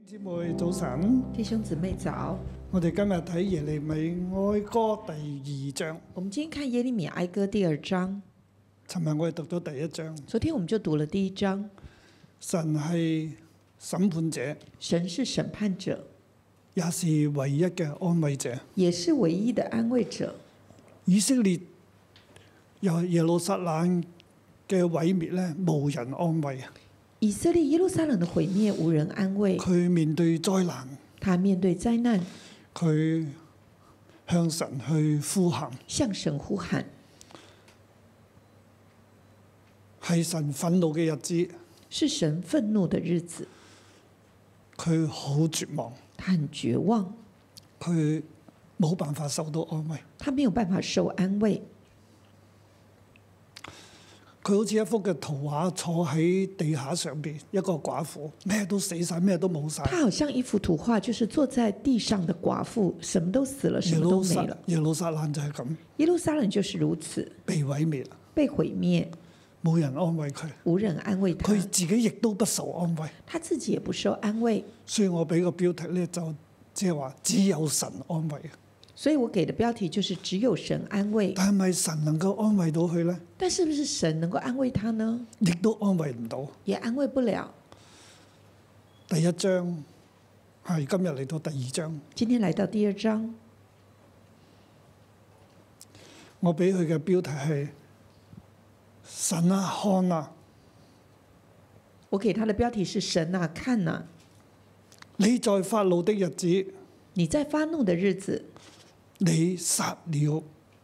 姊妹早晨， 弟兄姊妹早， 我哋今日睇耶利米哀歌第2章。 我们今天看耶利米哀歌第2章。 尋日我哋讀咗第1章， 昨天我们就读了第1章。 神係審判者， 神是審判者， 也是唯一嘅安慰者。 也是唯一的安慰者。 以色列由耶路撒冷嘅毀滅咧，無人安慰啊！ 以色列耶路撒冷的毀滅無人安慰， 佢面對災難， 他面對災難， 佢向神去呼喊， 向神呼喊， 係神憤怒嘅日子， 是神憤怒的日子。 佢好絕望， 他很絕望， 佢冇辦法受到安慰。 他沒有辦法受安慰。 佢好似一幅嘅圖畫，坐喺地下上邊，一個寡婦，咩都死晒，咩都冇晒。 他好像一幅圖畫，就是坐在地上的寡婦，什麼都死了，什麼都沒了。 耶路撒冷就係咁， 耶路撒冷就是如此， 被毀滅， 被毀滅， 冇人安慰佢， 無人安慰他， 佢自己亦都不受安慰。 他自己也不受安慰。 所以我俾個標題咧，就即係話只有神安慰。 所以我給的標題就是只有神安慰。 但係咪神能夠安慰到佢呢？ 但是不是神能夠安慰他呢？ 亦都安慰唔到， 也安慰不了。 第1章係今日嚟到第2章， 今天來到第2章， 我俾佢嘅標題係神啊看啊， 我給他的標題是神啊看啊， 你在發怒的日子， 你在發怒的日子， 你殺了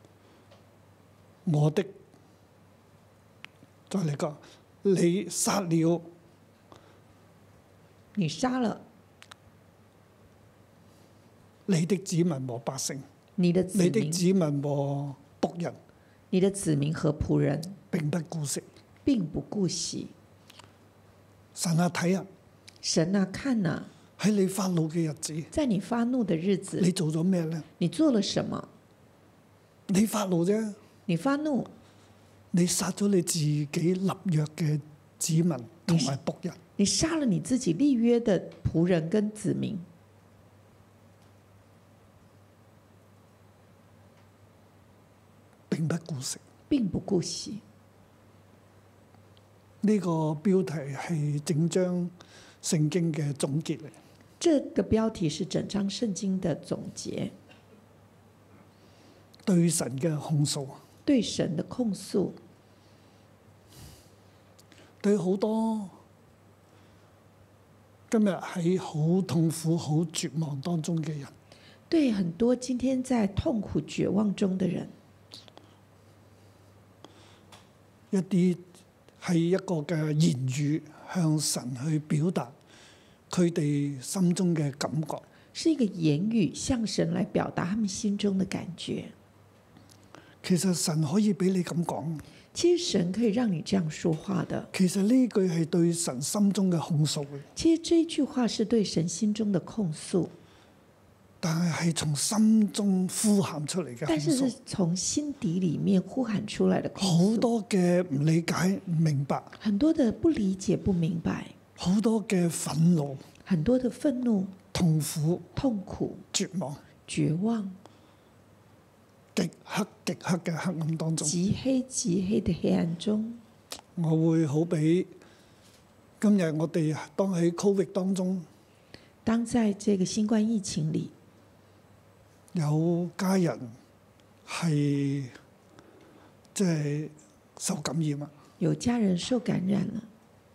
我的，再嚟講，你殺了你殺了你的子民和百姓， 你的子你的民， 子民和僕人， 你的子民和僕人， 並不顧惜。 並不顧惜。 神啊睇啊， 神啊看啊， 喺你發怒嘅日子， 在你發怒的日子， 你做咗咩呢？ 你做了什麼？ 你發怒啫， 你發怒， 你殺咗你自己立約嘅子民同埋僕人， 你殺了你自己立約的僕人跟子民， 並不顧惜。 並不顧惜。 呢個標題係整章聖經嘅總結嚟。 這個標題是整章聖經的總結， 對神嘅控訴， 對神的控訴， 對好多今日喺好痛苦、好絕望當中嘅人， 對很多今天在痛苦絕望中的人， 一啲係一個嘅言語向神去表達佢哋心中嘅感覺。 是一個言語向神來表達他們心中的感覺。 其實神可以俾你咁講， 其實神可以讓你這樣說話的。 其實呢句係對神心中嘅控訴嘅， 其實這一句話是對神心中的控訴， 但係係從心中呼喊出嚟嘅控但是是訴。 從心底裡面呼喊出來的控訴。 好多嘅唔理解、唔明白， 很多的不理解、不明白， 好多嘅憤怒、 很多的憤怒、 痛苦、 痛苦、 絕望、 絕望， 極黑極黑嘅黑暗當中， 極黑極黑的黑暗中， 我會好比今日我哋當喺 Covid 當中， 當在這個新冠疫情裡， 有家人係即係受感染啊， 有家人受感染了，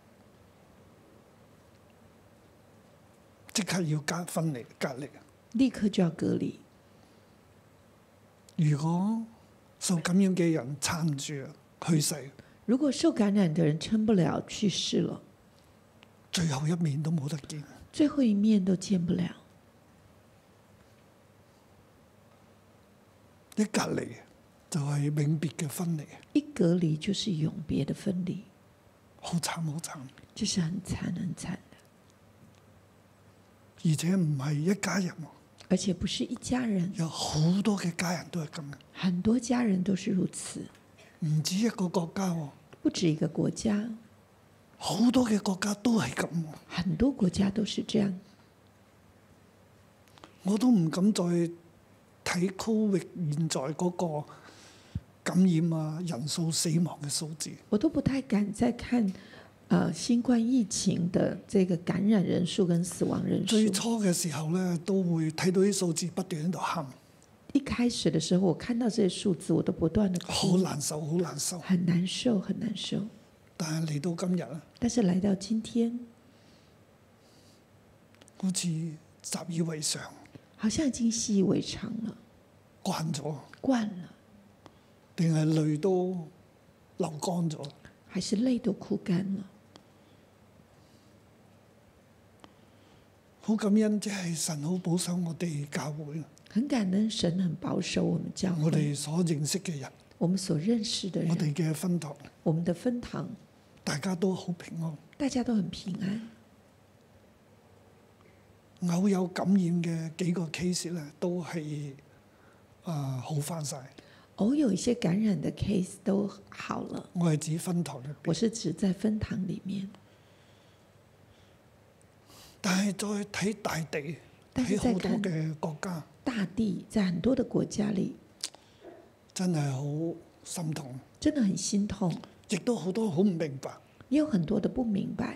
即刻要分離隔離。 立刻就要隔離。 如果受感染嘅人撐唔住啊，去世， 如果受感染的人撐不了，去世了， 最後一面都冇得見。 最後一面都見不了。 一隔離就係永別嘅分離， 一隔離就是永別的分離， 好慘好慘， 這是很慘很慘的， 而且唔係一家人喎， 而且不是一家人， 有好多嘅家人都係咁嘅， 很多家人都是如此， 唔止一個國家喎， 不止一個國家， 好多嘅國家都係咁喎。 很多國家都是這樣。 我都唔敢再睇 Covid 現在嗰個感染啊、人數死亡嘅數字。 我都不太敢再看新冠疫情的這個感染人數跟死亡人數。 最初嘅時候咧，都會睇到啲數字不斷喺度喊， 一開始的時候，我看到這些數字，我都不斷的好難受，好難受， 很難受，很難受。 但係嚟到今日啊， 但是來到今天， 好似習以為常， 好像已經習以為常了， 慣咗， 慣了， 定係淚都流乾咗。 還是淚都哭乾了。 好感恩，即係神好保守我哋教會， 很感恩神很保守我們教會， 我哋所認識嘅人， 我們所認識的人， 我哋嘅分堂， 我們的分堂， 大家都好平安， 大家都很平安。 偶有感染嘅幾個 case 咧，都係好翻晒。 偶有一些感染的 case 都好了。 我係指分堂入邊， 我是指在分堂裡面。 但係再睇大地，睇好多嘅國家， 大地在很多的國家裡， 真係好心痛， 真的很心痛， 亦都好多好唔明白， 也有很多的不明白。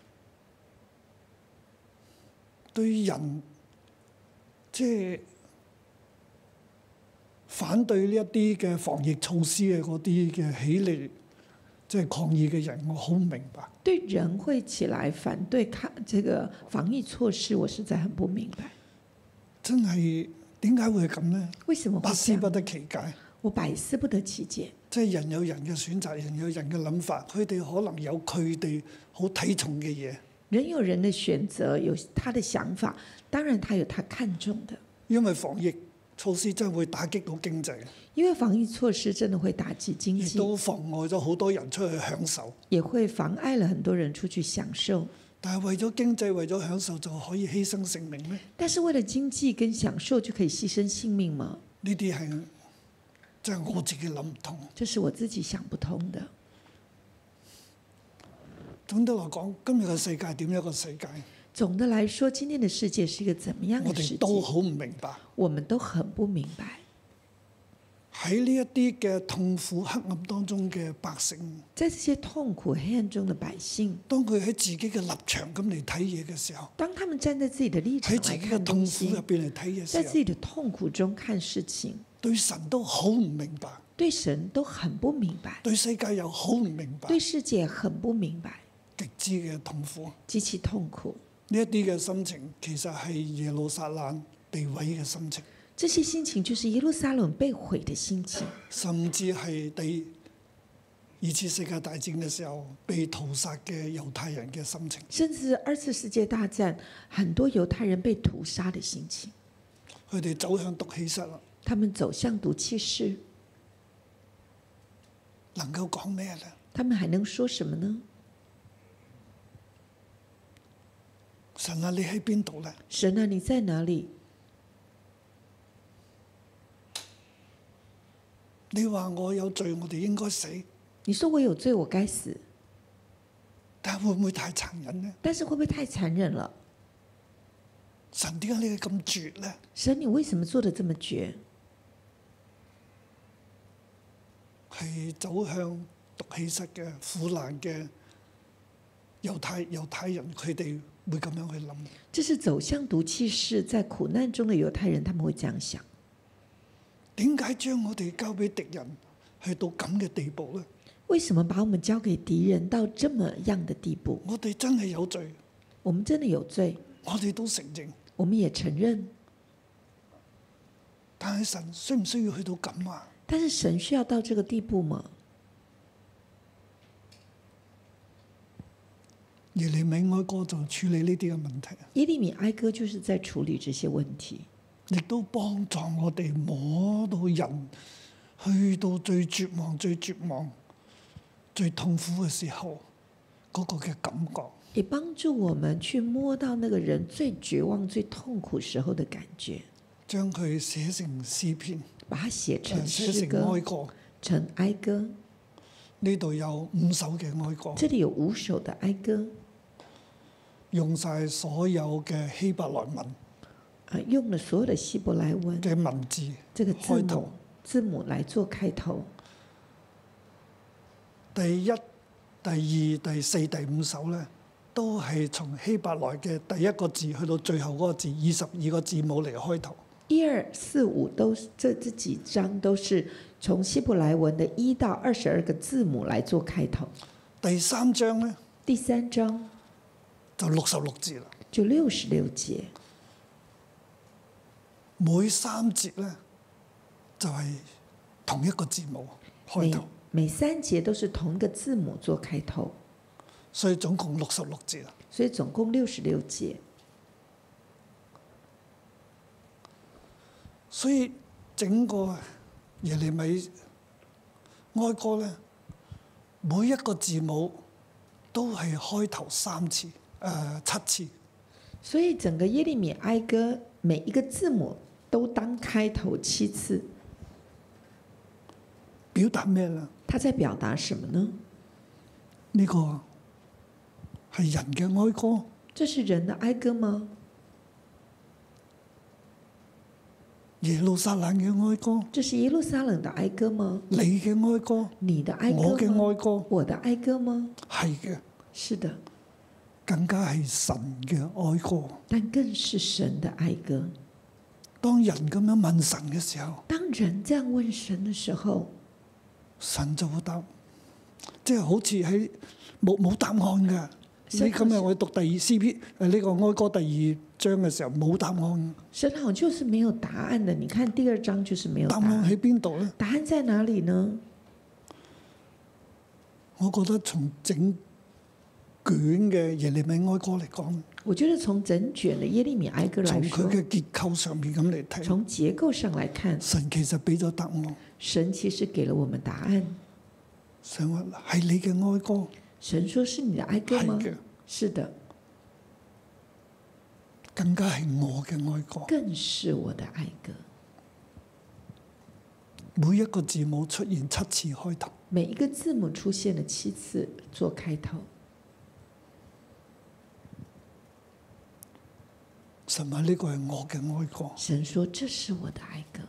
對人即係反對呢一啲嘅防疫措施嘅嗰啲嘅起嚟，即係抗議嘅人，我好唔明白。 對人會起來反對抗這個防疫措施，我實在很不明白。 真係點解會係咁呢？ 為什麼會這樣？ 百思不得其解。 我百思不得其解。 即係人有人嘅選擇，人有人嘅諗法，佢哋可能有佢哋好睇重嘅嘢。 人有人的選擇，有他的想法，當然他有他看重的。 因為防疫措施真係會打擊到經濟， 因為防疫措施真的會打擊經濟， 亦都妨礙咗好多人出去享受， 也會妨礙了很多人出去享受。 但係為咗經濟、為咗享受就可以犧牲性命咩？ 但是為了經濟跟享受就可以犧牲性命嗎？ 呢啲係真係我自己諗唔通。 這是我自己想不通的。 總的來講，今日嘅世界點樣一個世界？ 總的來說，今天的世界是一個怎麼樣我的世界？ 哋都好唔明白。 我們都很不明白。 喺呢一啲嘅痛苦黑暗當中嘅百姓， 在這些痛苦黑暗中的百姓， 當佢喺自己嘅立場咁嚟睇嘢嘅時候， 當他們站在自己的立場喺自己嘅來看痛苦東西入，邊嚟睇嘅時候， 在自己的痛苦中看事情， 對神都好唔明白， 對神都很不明白， 對世界又好唔明白， 對世界很不明白， 極之嘅痛苦。 極其痛苦。 呢一啲嘅心情，其實係耶路撒冷被毀嘅心情， 這些心情就是耶路撒冷被毀的心情， 甚至係第二次世界大戰嘅時候被屠殺嘅猶太人嘅心情， 甚至二次世界大戰很多猶太人被屠殺的心情。 佢哋走向毒氣室啦， 他們走向毒氣室， 能夠講咩呢？ 他們還能說什麼呢？ 神啊，你喺邊度呢？ 神啊，你在哪裡？ 你話我有罪，我哋應該死， 你說我有罪，我該死， 但會唔會太殘忍呢？ 但是會不會太殘忍了？ 神點解你咁絕呢？ 神，你為什麼做得這麼絕？ 係走向毒氣室嘅苦難嘅猶太人，佢哋會咁樣去諗。 這是走向毒氣室，在苦難中的猶太人，他們會這樣想： 點解將我哋交俾敵人去到咁嘅地步呢？ 為什麼把我們交給敵人到這麼樣的地步？ 我哋真係有罪， 我們真的有罪， 我哋都承認。 我們也承認。 但係神需唔需要去到咁啊？ 但是神需要到這個地步嗎？ 耶利米哀歌就處理呢啲嘅問題， 耶利米哀歌就是在處理這些問題， 亦都幫助我哋摸到人去到最絕望、最絕望、最痛苦嘅時候嗰個嘅感覺， 也幫助我們去摸到那個人最絕望、最痛苦時候的感覺， 將佢寫成詩篇， 把它寫成寫成詩歌、 哀歌。 成哀歌。 呢度有5首嘅哀歌， 這裡有5首的哀歌， 用晒所有嘅希伯來文， 用了所有的希伯來文嘅文字這個開頭。 字母來做開頭。 第一、第二、第四、第五首咧，都係從希伯來嘅第一個字去到最後嗰個字22個字母嚟開頭。 1、2、4、5都是這幾章都是從希伯來文的1到22個字母來做開頭。 第三章咧， 第三章就66字啦。 就66節， 每三節咧就係同一個字母開頭， 每3節都是同一個字母做開頭， 所以總共66字啦。 所以總共66節。 所以整個耶利米哀歌咧，每一個字母都係開頭7次。 所以整個耶利米哀歌每一個字母都當開頭7次， 表達咩咧？ 他在表達什麼呢？ 呢個係人嘅哀歌。 這是人的哀歌嗎？ 耶路撒冷嘅哀歌。 這是耶路撒冷的哀歌嗎？ 你嘅哀歌。 你的哀歌嗎？ 我嘅哀歌。 我的哀歌嗎？ 係嘅。 是的。 更加係神嘅哀歌。 但更是神的哀歌。 當人咁樣問神嘅時候， 當人這樣問神嘅時候， 神就會答，即係好似喺冇答案㗎。你今日我讀第二詩篇呢個哀歌第2章嘅時候冇答案。 神好就是沒有答案的。你看第2章就是沒有答案。 答案喺邊度呢？ 答案在哪裡呢？ 我覺得從整卷嘅耶利米哀歌嚟講， 我覺得從整卷嘅耶利米哀歌來說， 從佢嘅結構上面咁嚟睇， 從結構上來看， 神其實俾咗答案。 神其實給了我們答案。 神話係你嘅哀歌。 神說是你的哀歌嗎？是的。 更加係我嘅哀歌。 更是我的哀歌。 每一個字母出現7次開頭。 每一個字母出現了7次做開頭。 神話呢個係我嘅哀歌。 神說這是我的哀歌。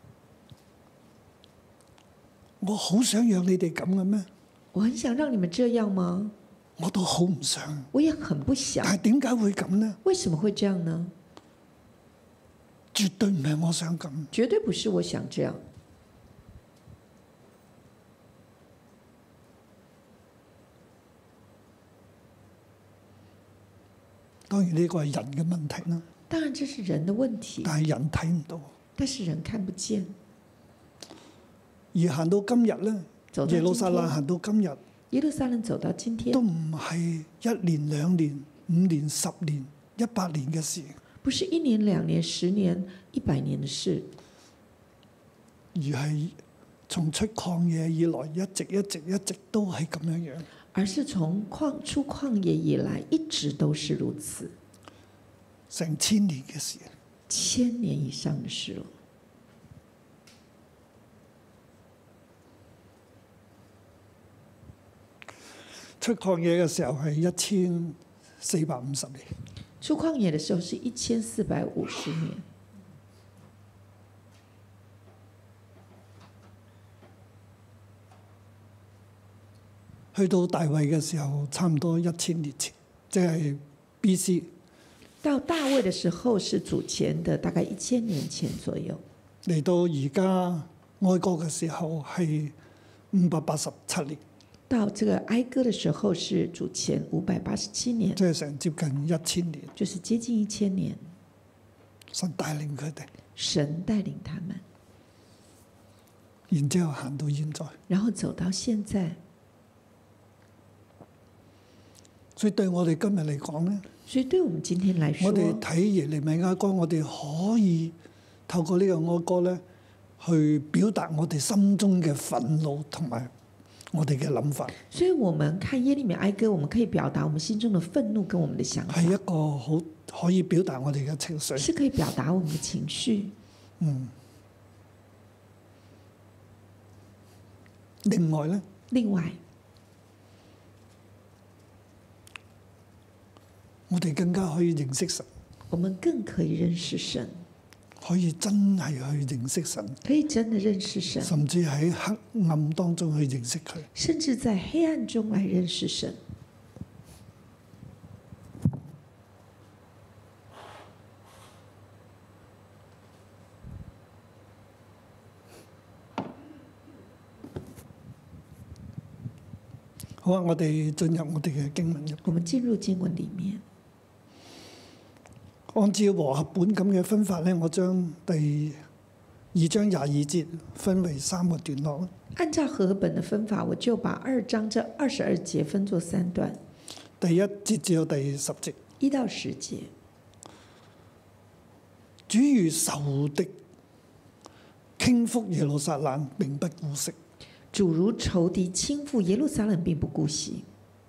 我好想讓你哋咁嘅咩？ 我很想讓你們這樣嗎？ 我都好唔想。 我也很不想。 但係點解會咁呢？ 為什麼會這樣呢？ 絕對唔係我想咁。 絕對不是我想這樣。 當然呢個係人嘅問題啦。 當然這是人的問題。 但係人睇唔到。 但是人看不見。 而行到今日呢，耶路撒冷行到今日， 耶路撒冷走到今天， 都唔係1年、2年、5年、10年、100年嘅事。 不是1年、2年、10年、100年嘅事， 而係從出曠野以來，一直都係咁樣樣。 而是從出曠野以來，一直都是如此。 成1000年嘅事。 1000年以上嘅事了。 出曠野嘅時候係1450年。 出曠野嘅時候是1450年。 去到大衛嘅時候，差唔多1000年前，即係 B.C. 到大衛嘅時候是主前的大概1000年前左右。 嚟到而家哀歌嘅時候係587年。 到這個哀歌的時候是主前587年， 即係成接近1000年， 就是接近1000年。 神帶領佢哋， 神帶領他們， 然之後行到現在， 然後走到現在。 所以對我哋今日嚟講呢， 所以對我們今天來說， 我哋睇耶利米哀歌，我哋可以透過呢個哀歌咧，去表達我哋心中嘅憤怒同埋我哋嘅諗法。 所以我們看耶利米哀歌，我們可以表達我們心中的憤怒跟我們的想法。 係一個好可以表達我哋嘅情緒。 是可以表達我們的情緒。 另外呢， 另外， 我哋更加可以認識神。 我們更可以認識神， 可以真係去認識神， 可以真的認識神， 甚至喺黑暗當中去認識佢。 甚至在黑暗中來認識神。 好啊，我哋進入我哋嘅經文入。 我們進入經文裡面， 按照和合本咁嘅分法呢，我將第2章22節分為3個段落。 按照和合本的分法，我就把2章這22節分作3段。 第1節至到第10節。 1到10節。 主如仇敵傾覆耶路撒冷，並不顧惜。 主如仇敵傾覆耶路撒冷，並不顧惜。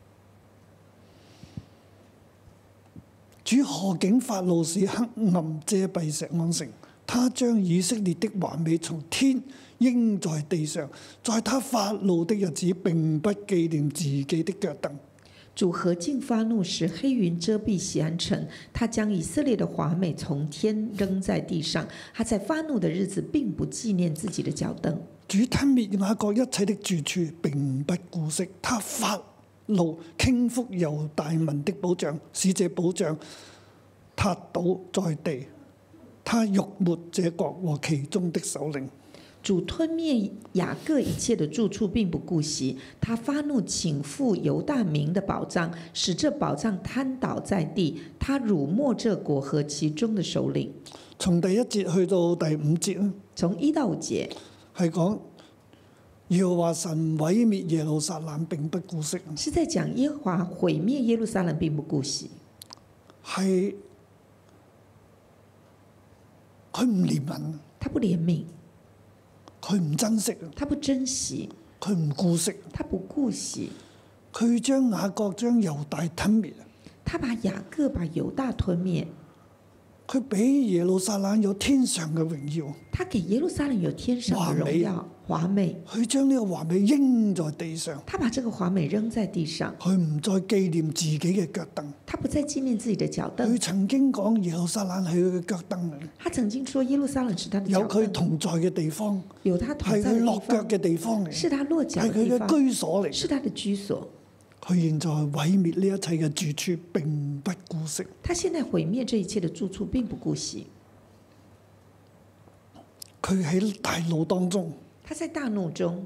主何竟發怒，使黑暗遮蔽錫安城？他將以色列的華美從天扔在地上，在他發怒的日子，並不紀念自己的腳凳。 主何竟發怒，使黑雲遮蔽錫安城？他將以色列的華美從天扔在地上，他在發怒的日子，並不紀念自己的腳凳。 主吞滅雅各一切的住處，並不顧惜。他發怒傾覆猶大民的保障，使這保障塌倒在地。他辱沒這國和其中的首領。 主吞滅雅各一切的住處，並不顧惜。他發怒傾覆猶大民的保障，使這保障癱倒在地。他辱沒這國和其中的首領。 從第1節去到第5節咧， 從1到5節係講耶和華神毀滅耶路撒冷並不顧惜， 是在講耶和華毀滅耶路撒冷並不顧惜， 係佢唔憐憫， 他不憐憫， 佢唔珍惜， 他不珍惜， 佢唔顧惜， 他不顧惜， 佢將雅各將猶大吞滅， 他把雅各把猶大吞滅， 佢俾耶路撒冷有天上嘅榮耀， 他給耶路撒冷有天上的榮耀華美， 佢將呢個華美扔在地上， 他把這個華美扔在地上， 佢唔再紀念自己嘅腳凳， 他不再紀念自己的腳凳。 佢曾經講耶路撒冷係佢嘅腳凳嚟， 他曾經說耶路撒冷是他的腳有凳， 佢同在嘅地方， 有他同係在的地佢落腳方， 嘅地方嚟， 是他落腳係佢嘅的地方， 居所嚟， 是他的居所。 佢現在毀滅呢一切嘅住處，並不顧惜。 他現在毀滅這一切的住處，並不顧惜。 佢喺大怒當中， 他在大怒中，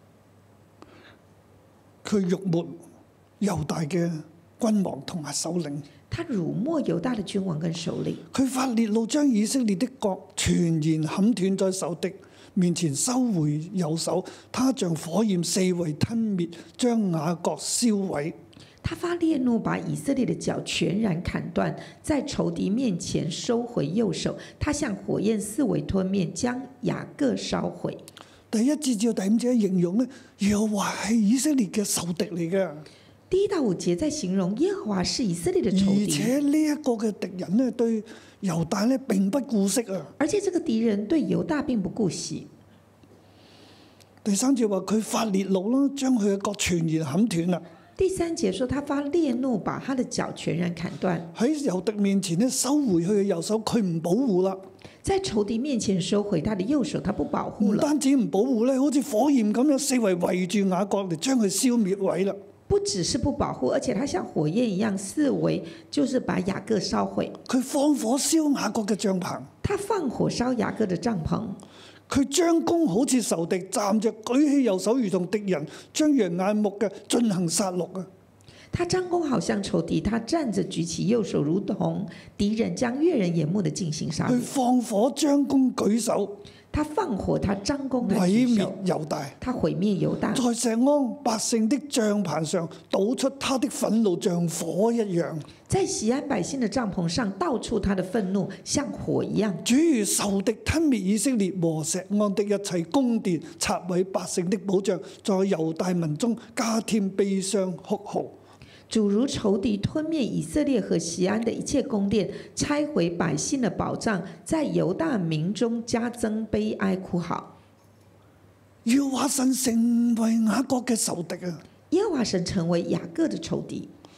佢辱沒猶大嘅君王同埋首領。 他辱沒猶大的君王跟首領。 佢發烈怒，將以色列的國全然砍斷在仇敵面前，收回右手。他像火焰四圍吞滅，將雅各燒毀。 他發烈怒，把以色列的腳全然砍斷，在仇敵面前收回右手。他像火焰四圍吞滅，將雅各燒毀。 第1節至到第5節形容呢，耶和華係以色列嘅仇敵嚟嘅。 第1到5節在形容耶和華是以色列的仇敵， 而且呢一個嘅敵人呢，對猶大呢並不顧惜啊。 而且這個敵人對猶大並不顧惜。 第3節話佢發烈怒啦，將佢嘅國全然砍斷啦。 第3節說他發烈怒，把他的腳全然砍斷。 喺仇敵面前呢，收回佢嘅右手，佢唔保護啦。 在仇敵面前收回他的右手，他不保護了。 唔單止唔保護咧，好似火焰咁樣四圍圍住雅各嚟將佢消滅毀啦。 不只是不保護，而且他像火焰一樣四圍，就是把雅各燒毀。 佢放火燒雅各嘅帳棚， 他放火燒雅各的帳篷。 佢張弓好似仇敵，站着舉起右手如同敵人，將人眼目嘅進行殺戮啊！ 他張弓好像仇敵，他站着舉起右手如同敵人，將悅人眼目的進行殺戮。 佢放火張弓舉手， 他放火，他張弓來毀滅舉手， 猶大， 他毀滅猶大， 在錫安百姓的帳棚上倒出他的憤怒，像火一樣。 在錫安百姓的帳篷上倒出他的憤怒，像火一樣。 主如仇敵吞滅以色列和錫安的一切宮殿，拆毀百姓的保障，在猶大民中加添悲傷哭號。 主如仇敵吞滅以色列和錫安的一切宮殿，拆毀百姓的保障，在猶大民中加增悲哀哭號。 耶和華神成為雅各嘅仇敵啊！ 耶和華神成為雅各的仇敵。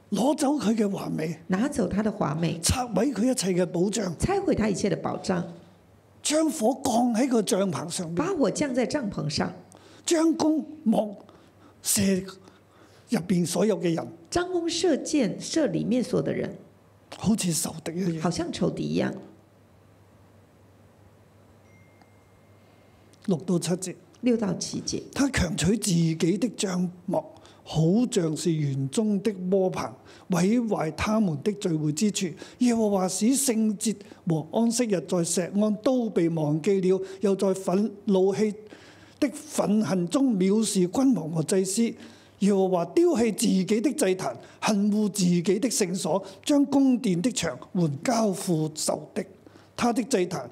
攞走佢嘅華美， 拿走他的華美， 拆毀佢一切嘅保障， 拆毀他一切的保障， 將火降喺個帳棚上面， 把火降在帳篷上， 將弓望射入邊所有嘅人， 張弓射箭，射裡面所有的人， 好似仇敵一樣。 好像仇敵一樣。 6到7節， 6到7節， 他強取自己的帳幕，好像是園中的窩棚，毀壞他們的聚會之處。耶和華使聖節和安息日在錫安都被忘記了，又在怒氣的憤恨中藐視君王和祭司。耶和華丟棄自己的祭壇，恨惡自己的聖所，將宮殿的牆垣交付仇敵。他的祭壇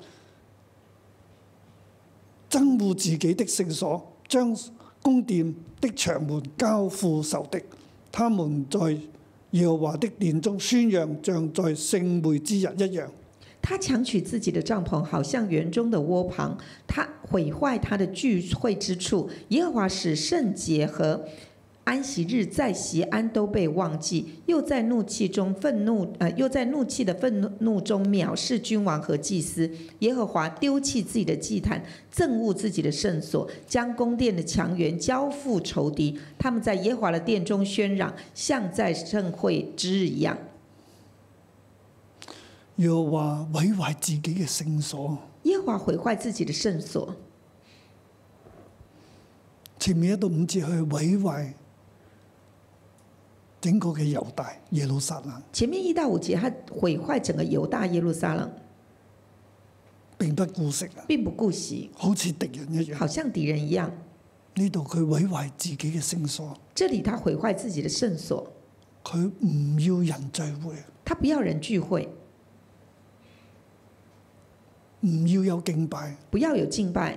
憎惡自己的聖所，將宮殿的牆垣交付仇敵。他們在耶和華的殿中宣揚，像在聖會之日一樣。 他強取自己的帳篷，好像園中的窩棚，他毀壞他的聚會之處。耶和華使聖節和安息日在錫安都被忘記，又在怒氣的憤怒中藐視君王和祭司。耶和華丟棄自己的祭壇，憎惡自己的聖所，將宮殿的牆垣交付仇敵。他們在耶和華的殿中喧嚷，像在聖會之日一樣。 耶和華毀壞自己嘅聖所。 耶和華毀壞自己的聖所。 前面1到5節去毀壞整個嘅猶大耶路撒冷。 前面1到5節，他毀壞整個猶大耶路撒冷， 並不顧惜啊， 並不顧惜， 好似敵人一樣。 好像敵人一樣。 呢度佢毀壞自己嘅聖所， 這裡他毀壞自己的聖所， 佢唔要人聚會， 他不要人聚會， 唔要有敬拜， 不要有敬拜。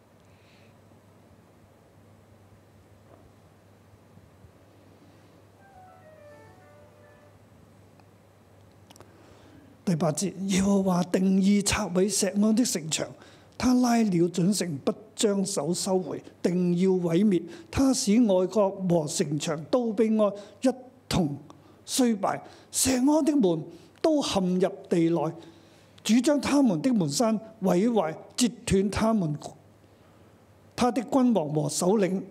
第8節，耶和華定意拆毀錫安的城牆，他拉了準繩，不將手收回，定要毀滅。他使外郭和城牆都悲哀，一同衰敗。錫安的門都陷入地內，主將他們的門閂毀壞，截斷他的君王和首領，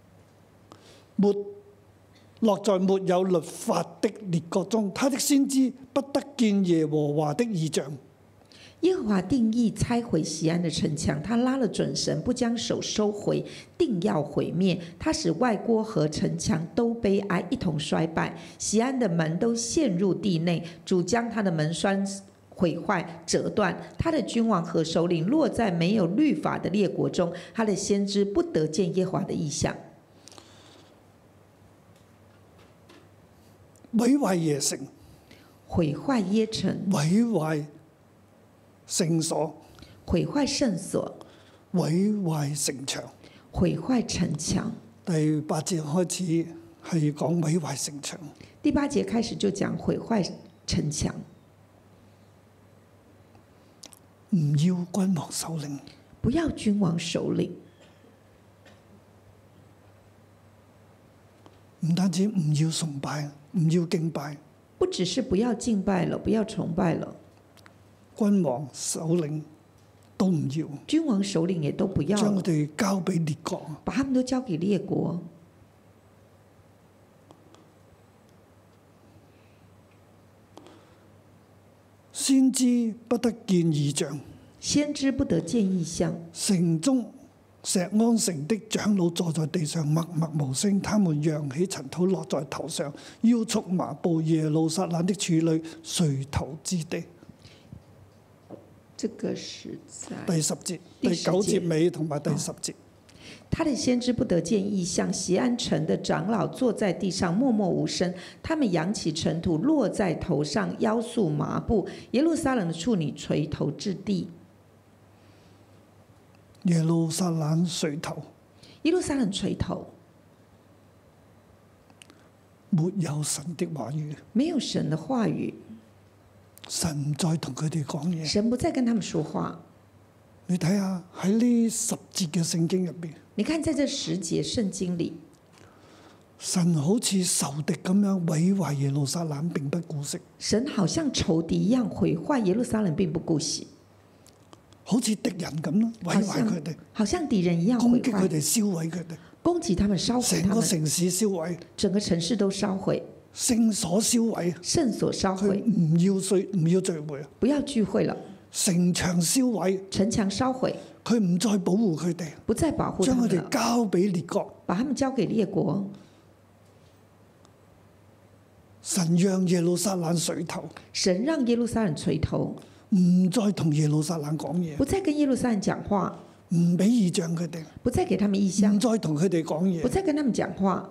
落在沒有律法的列國中，他的先知不得見耶和華的異象。 耶和華定意拆毀錫安的城牆，他拉了準繩，不將手收回，定要毀滅。他使外郭和城牆都悲哀，一同衰敗。錫安的門都陷入地內，主將他的門栓毀壞折斷。他的君王和首領落在沒有律法的列國中，他的先知不得見耶和華的異象。 毀壞耶城， 毀壞耶城， 毀壞聖所， 毀壞聖所， 毀壞城牆。 毀壞城牆。 第8節開始係講毀壞城牆。 第8節開始就講毀壞城牆。 唔要君王首領， 不要君王首領。 唔單止唔要崇拜，唔要敬拜， 不只是不要敬拜了，不要崇拜了， 君王首領都唔要， 君王首領也都不要， 將佢哋交俾列國， 把他們都交給列國。 先知不得見異象， 先知不得見異象。 城中錫安城的長老坐在地上默默無聲，他們揚起塵土落在頭上，腰束麻布。耶路撒冷的處女垂頭之地。 這個是在第10節、第9節尾同埋第10節。 他的先知不得見異象，錫安城的長老坐在地上默默無聲，他們揚起塵土落在頭上，腰束麻布。耶路撒冷的處女垂頭至地。 耶路撒冷垂頭， 耶路撒冷垂頭， 沒有神的話語， 沒有神的話語， 神唔再同佢哋講嘢。 神不再跟他們說話。 你睇下喺呢10節嘅聖經入邊， 你看在這10節聖經裡， 神好似仇敵咁樣毀壞耶路撒冷，並不顧惜， 神好像仇敵一樣毀壞耶路撒冷，並不顧惜， 好似敵人咁咯，毀壞佢哋， 好像敵人一樣毀壞， 攻擊佢哋，燒毀佢哋， 攻擊他們，燒毀成他們， 個城市燒毀， 整個城市都燒毀， 聖所燒毀， 聖所燒佢毀， 唔要聚會啊， 不要聚會了， 城牆燒毀， 城牆燒毀， 佢唔再保護佢哋， 不再保護他將佢哋們了， 交俾列國。 把他們交給列國。 神讓耶路撒冷垂頭， 神讓耶路撒冷垂頭， 唔再同耶路撒冷講嘢， 不再跟耶路撒冷講話， 唔俾異象佢哋， 不再給他們異象唔，再同佢哋講嘢。 不再跟他們講話。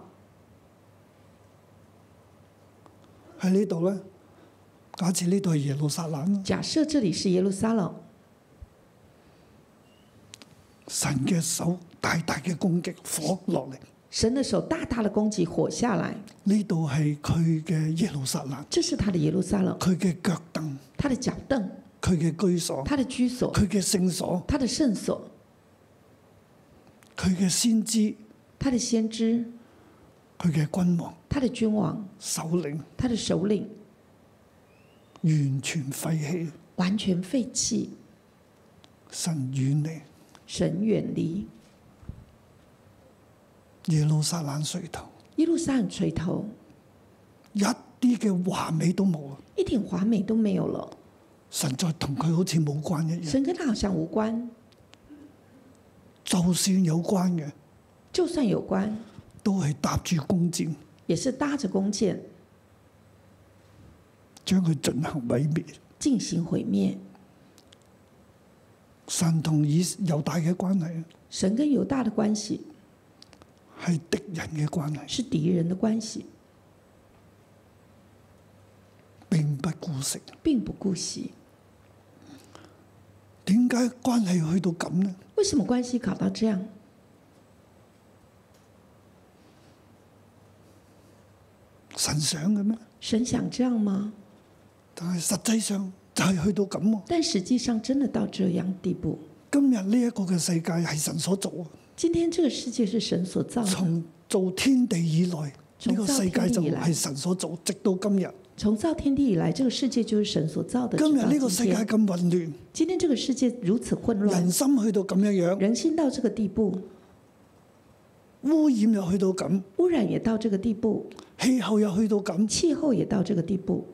喺呢度咧，假設呢度係耶路撒冷， 假設這裡是耶路撒冷， 神嘅手大大嘅攻擊火落嚟， 神的手大大的攻擊火下來， 呢度係佢嘅耶路撒冷， 這是他的耶路撒冷， 佢嘅腳凳， 他的腳凳， 佢嘅居所， 他的居所， 佢嘅聖所， 他的聖所， 佢嘅先知， 他的先知， 佢嘅君王、 他的君王， 首領， 他的首領， 完全廢棄， 完全廢棄， 神遠離， 神遠離， 耶路撒冷垂頭， 耶路撒冷垂頭， 一啲嘅華美都冇啊！ 一點華美都沒有了。 神再同佢好似冇關一樣， 神跟他好像無關， 就算有關嘅， 就算有關， 都係搭住弓箭， 也是搭着弓箭將佢進行毀滅。 進行毀滅。 神同猶大嘅關係神跟猶大的關係係敵人嘅關係， 是敵人的關係， 並不顧惜。 並不顧惜。 點解關係去到咁呢？ 為什麼關係搞到這樣？ 神想嘅咩？ 神想這樣嗎？ 但係實際上就係去到咁喎。 但實際上真的到這樣地步。 今日呢一個嘅世界係神所做啊！ 今天這個世界是神所造的， 從造天地以來，呢個世界就係神所做，直到今日。 從造天地以來，這個世界就是神所造的。 今日呢個世界咁混亂， 今天這個世界如此混亂， 人心去到咁樣樣， 人心到這個地步， 污染又去到咁， 污染也到這個地步， 氣候又去到咁， 氣候也到這個地步，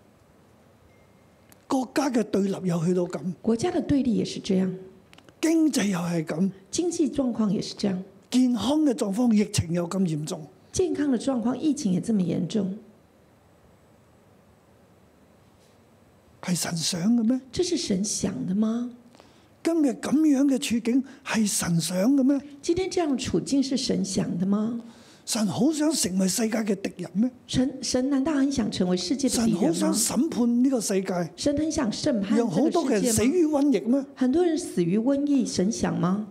國家嘅對立又去到咁， 國家的對立也是這樣， 經濟又係咁， 經濟狀況也是這樣， 健康嘅狀況、疫情又咁嚴重， 健康的狀況、疫情也這麼嚴重， 係神想嘅咩？ 這是神想的嗎？ 今日咁樣嘅處境係神想嘅咩？ 今天這樣的處境是神想的嗎？ 神好想成為世界嘅敵人咩？ 神難道很想成為世界的敵人嗎？ 神好想審判呢個世界， 神很想審判讓好多嘅人死於瘟疫咩？ 很多人死於瘟疫，神想嗎？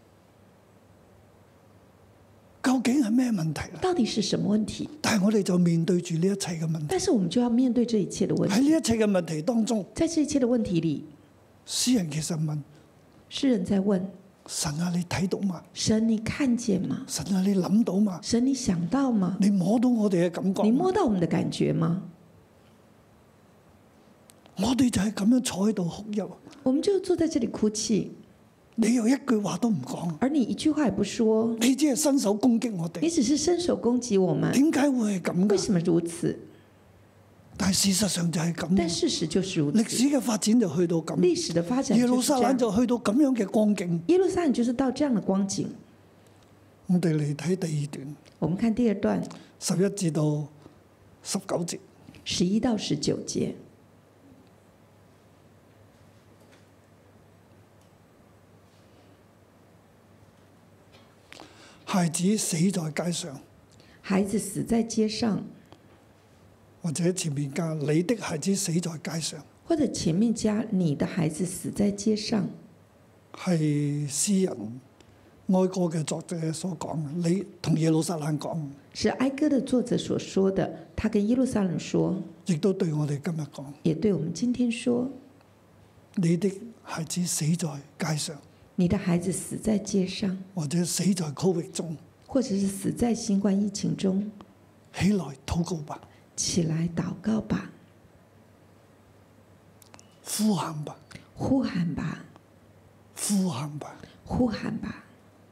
究竟係咩問題啊？ 到底是什麼問題？ 但係我哋就面對住呢一切嘅問題。 但是我們就要面對這一切的問題。 喺呢一切嘅問題當中， 在這一切的問題裡， 詩人其實問： 詩人在問神啊，你睇到嘛？ 神，你看見嗎？ 神啊，你諗到嘛？ 神，你想到嗎？ 你摸到我哋嘅感覺？ 你摸到我們的感覺嗎？ 我哋就係咁樣坐喺度哭泣， 我們就坐在這裡哭泣， 你又一句話都唔講， 而你一句話也不說， 你只係伸手攻擊我哋。 你只是伸手攻擊我們。 點解會係咁㗎？ 為什麼如此？ 但係事實上就係咁。 但事實就是如此。 歷史嘅發展就去到咁， 歷史的發展耶路撒冷就就去到咁樣嘅光景。 耶路撒冷就是到這樣的光景。 我哋嚟睇第二段， 我們看第二段 11至到19節。 11到19節。 孩子死在街上， 孩子死在街上， 或者前面加你的孩子死在街上， 或者前面加你的孩子死在街上， 係詩人哀歌嘅作者所講嘅，你同耶路撒冷講， 是哀歌的作者所說的。他跟耶路撒冷說， 亦都對我哋今日講， 也對我們今天說， 你的孩子死在街上， 你的孩子死在街上， 或者死在區域中， 或者是死在新冠疫情中， 起來禱告吧， 起來禱告吧， 呼喊吧， 呼喊吧， 呼喊吧。 呼喊吧。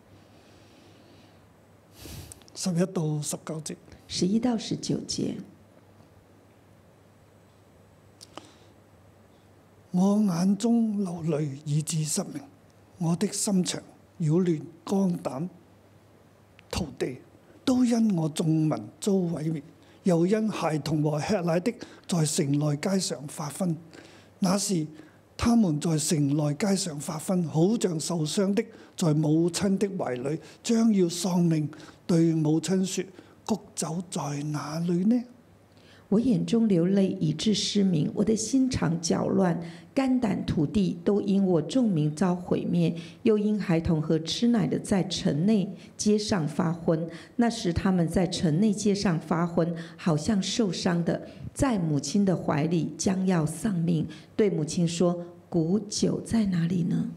11到19節， 11到19節， 我眼中流淚以致失明，我的心腸擾亂，肝膽塗地，都因我眾民遭毀滅，又因孩童和吃奶的在城內街上發昏。那時他們在城內街上發昏，好像受傷的在母親的懷裡，將要喪命，對母親說：穀酒在哪裡呢？ 我眼中流淚以致失明，我的心腸攪亂，肝膽土地，都因我眾民遭毀滅，又因孩童和吃奶的在城內街上發昏。那時他們在城內街上發昏，好像受傷的，在母親的懷裡將要喪命，對母親說：穀酒在哪裡呢？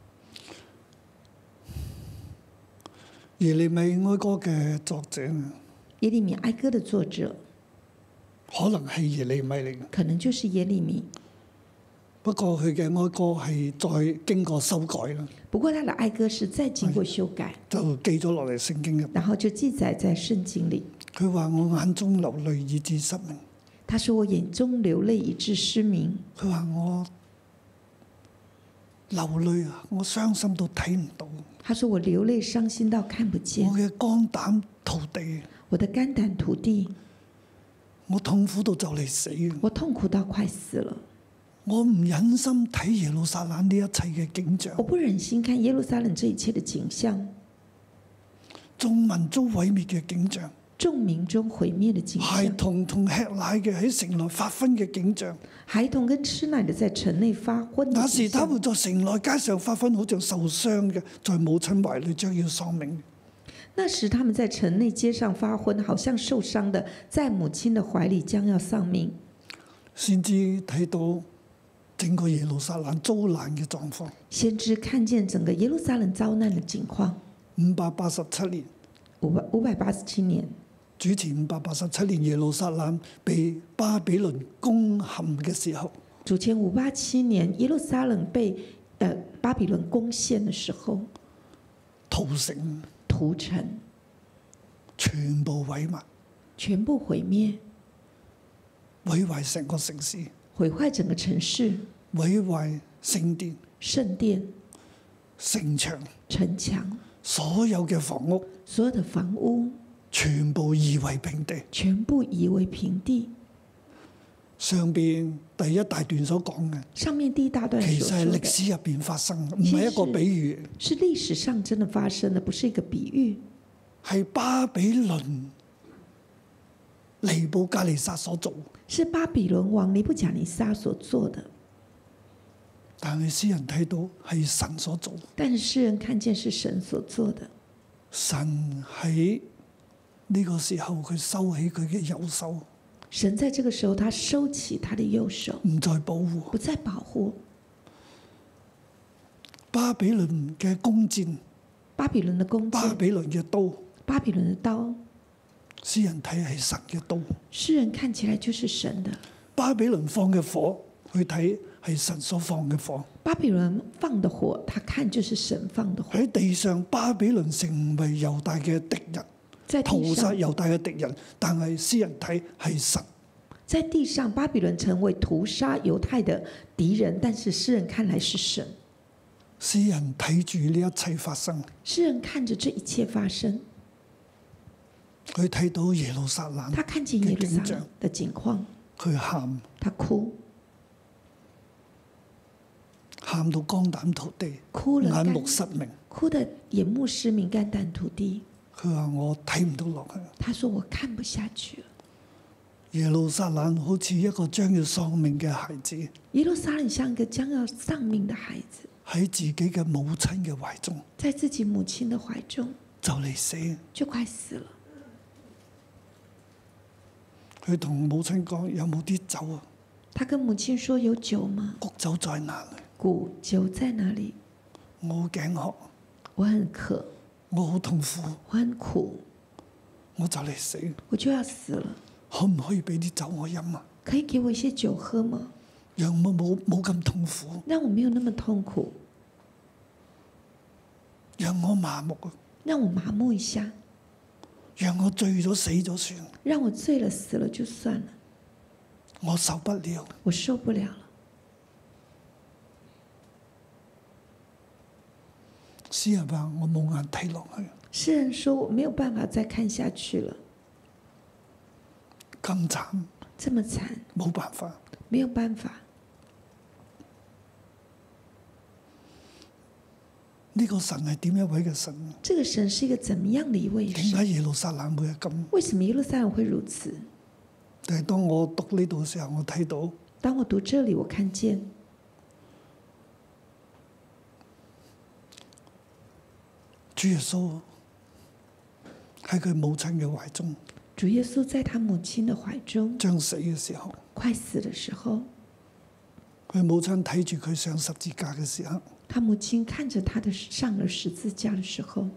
耶利米哀歌嘅作者耶利米哀歌的作者可能係耶利米嚟嘅， 可能就是耶利米， 不過佢嘅哀歌係再經過修改啦， 不過他的哀歌是再經過修改， 就記咗落嚟聖經入。 然後就記載在聖經裡。 佢話：我眼中流淚以致失明。 他說：我眼中流淚以致失明。 佢話我流淚啊，我傷心到睇唔到。 他說：我流淚傷心到看不見。 我嘅肝膽塗地， 我的肝膽土地， 我痛苦到就嚟死。 我痛苦到快死了。 我唔忍心睇耶路撒冷呢一切嘅景象， 我不忍心看耶路撒冷這一切的景象， 眾民遭毀滅嘅景象， 眾民中毀滅的景孩象， 童同吃奶嘅喺城內發昏嘅景象。 孩童跟吃奶的在城內發昏的那景象。 時他們在城內街上發昏，好像受傷嘅，在母親懷裏將要喪命。 那時他們在城內街上發昏，好像受傷的，在母親的懷裡將要喪命。 先知睇到整個耶路撒冷遭難嘅狀況。 先知看見整個耶路撒冷遭難的景況。 587年， 587年， 主前587年，耶路撒冷被巴比倫攻陷嘅時候， 主前587年，耶路撒冷被巴比倫攻陷的時候， 屠城， 屠城， 全部毀滅， 全部毀滅， 毀壞成個城市， 毀壞整個城市， 毀壞聖殿、 聖殿、 城牆、 城牆， 所有嘅房屋， 所有的房屋全部夷為平地。 全部夷為平地。 上邊第一大段所講嘅， 上面第一大段其實係所說的歷史入邊發生，唔係一個比喻， 是歷史上真的發生的，不是一個比喻， 係巴比倫尼布甲尼撒所做。 是巴比倫王尼布甲尼撒所做的。 但係詩人睇到係神所做， 但是詩人看見是神所做的。 神喺呢個時候佢收起佢嘅右手， 神在這個時候，他收起他的右手， 唔再保護。 不再保護。 巴比倫嘅弓箭， 巴比倫的弓箭， 巴比倫嘅刀， 巴比倫的刀， 詩人睇係神嘅刀。 詩人看起來就是神的。 巴比倫放嘅火，去睇係神所放嘅火。 巴比倫放的火，他看就是神放的火。 喺地上，巴比倫成為猶大嘅敵人， 在地屠殺上， 猶大嘅敵人。但係詩人睇係神， 在地上，巴比倫成為屠殺猶太的敵人，但是詩人看來是神。 詩人睇住呢一切發生， 詩人看着這一切發生， 佢睇到耶路撒冷他看見耶路撒冷的景況， 佢喊， 他哭， 喊到肝膽塗地， 哭了， 眼目失明。 哭得眼目失明，肝膽土地。 佢話我睇唔到落去。 他說我看不下去了。 耶路撒冷好似一個將要喪命嘅孩子， 耶路撒冷像一個將要喪命的孩子， 喺自己嘅母親嘅懷中， 在自己母親的懷中就嚟死。 就快死了。 佢同母親講：有冇啲酒啊？ 他跟母親說：有酒嗎？ 穀酒在哪裡？ 穀酒在哪裡？ 我好頸渴， 我很渴， 我好痛苦， 我很苦， 我就嚟死， 我就要死了， 可唔可以俾啲酒我飲啊？ 可以給我一些酒喝嗎？ 讓我冇咁痛苦， 讓我沒有那麼痛苦， 讓我麻木啊， 讓我麻木一下， 讓我醉咗死咗算， 讓我醉了死了就算了， 我受不了。 我受不了了。 詩人話：我冇眼睇落去， 詩人說我沒有辦法再看下去了， 咁慘， 這麼慘， 冇辦法。 沒有辦法。 呢個神係點一位嘅神？ 這個神是一個怎麼樣的一位點神？ 解耶路撒冷會係咁？ 為什麼耶路撒冷會如此？ 但係當我讀呢度嘅時候，我睇到當我讀這裡，我看見主耶穌喺佢母親嘅懷中， 主耶穌在他母親的懷中， 將死嘅時候， 快死的時候， 佢母親睇住佢上十字架嘅時候， 他母親看着他的上了十字架的時候，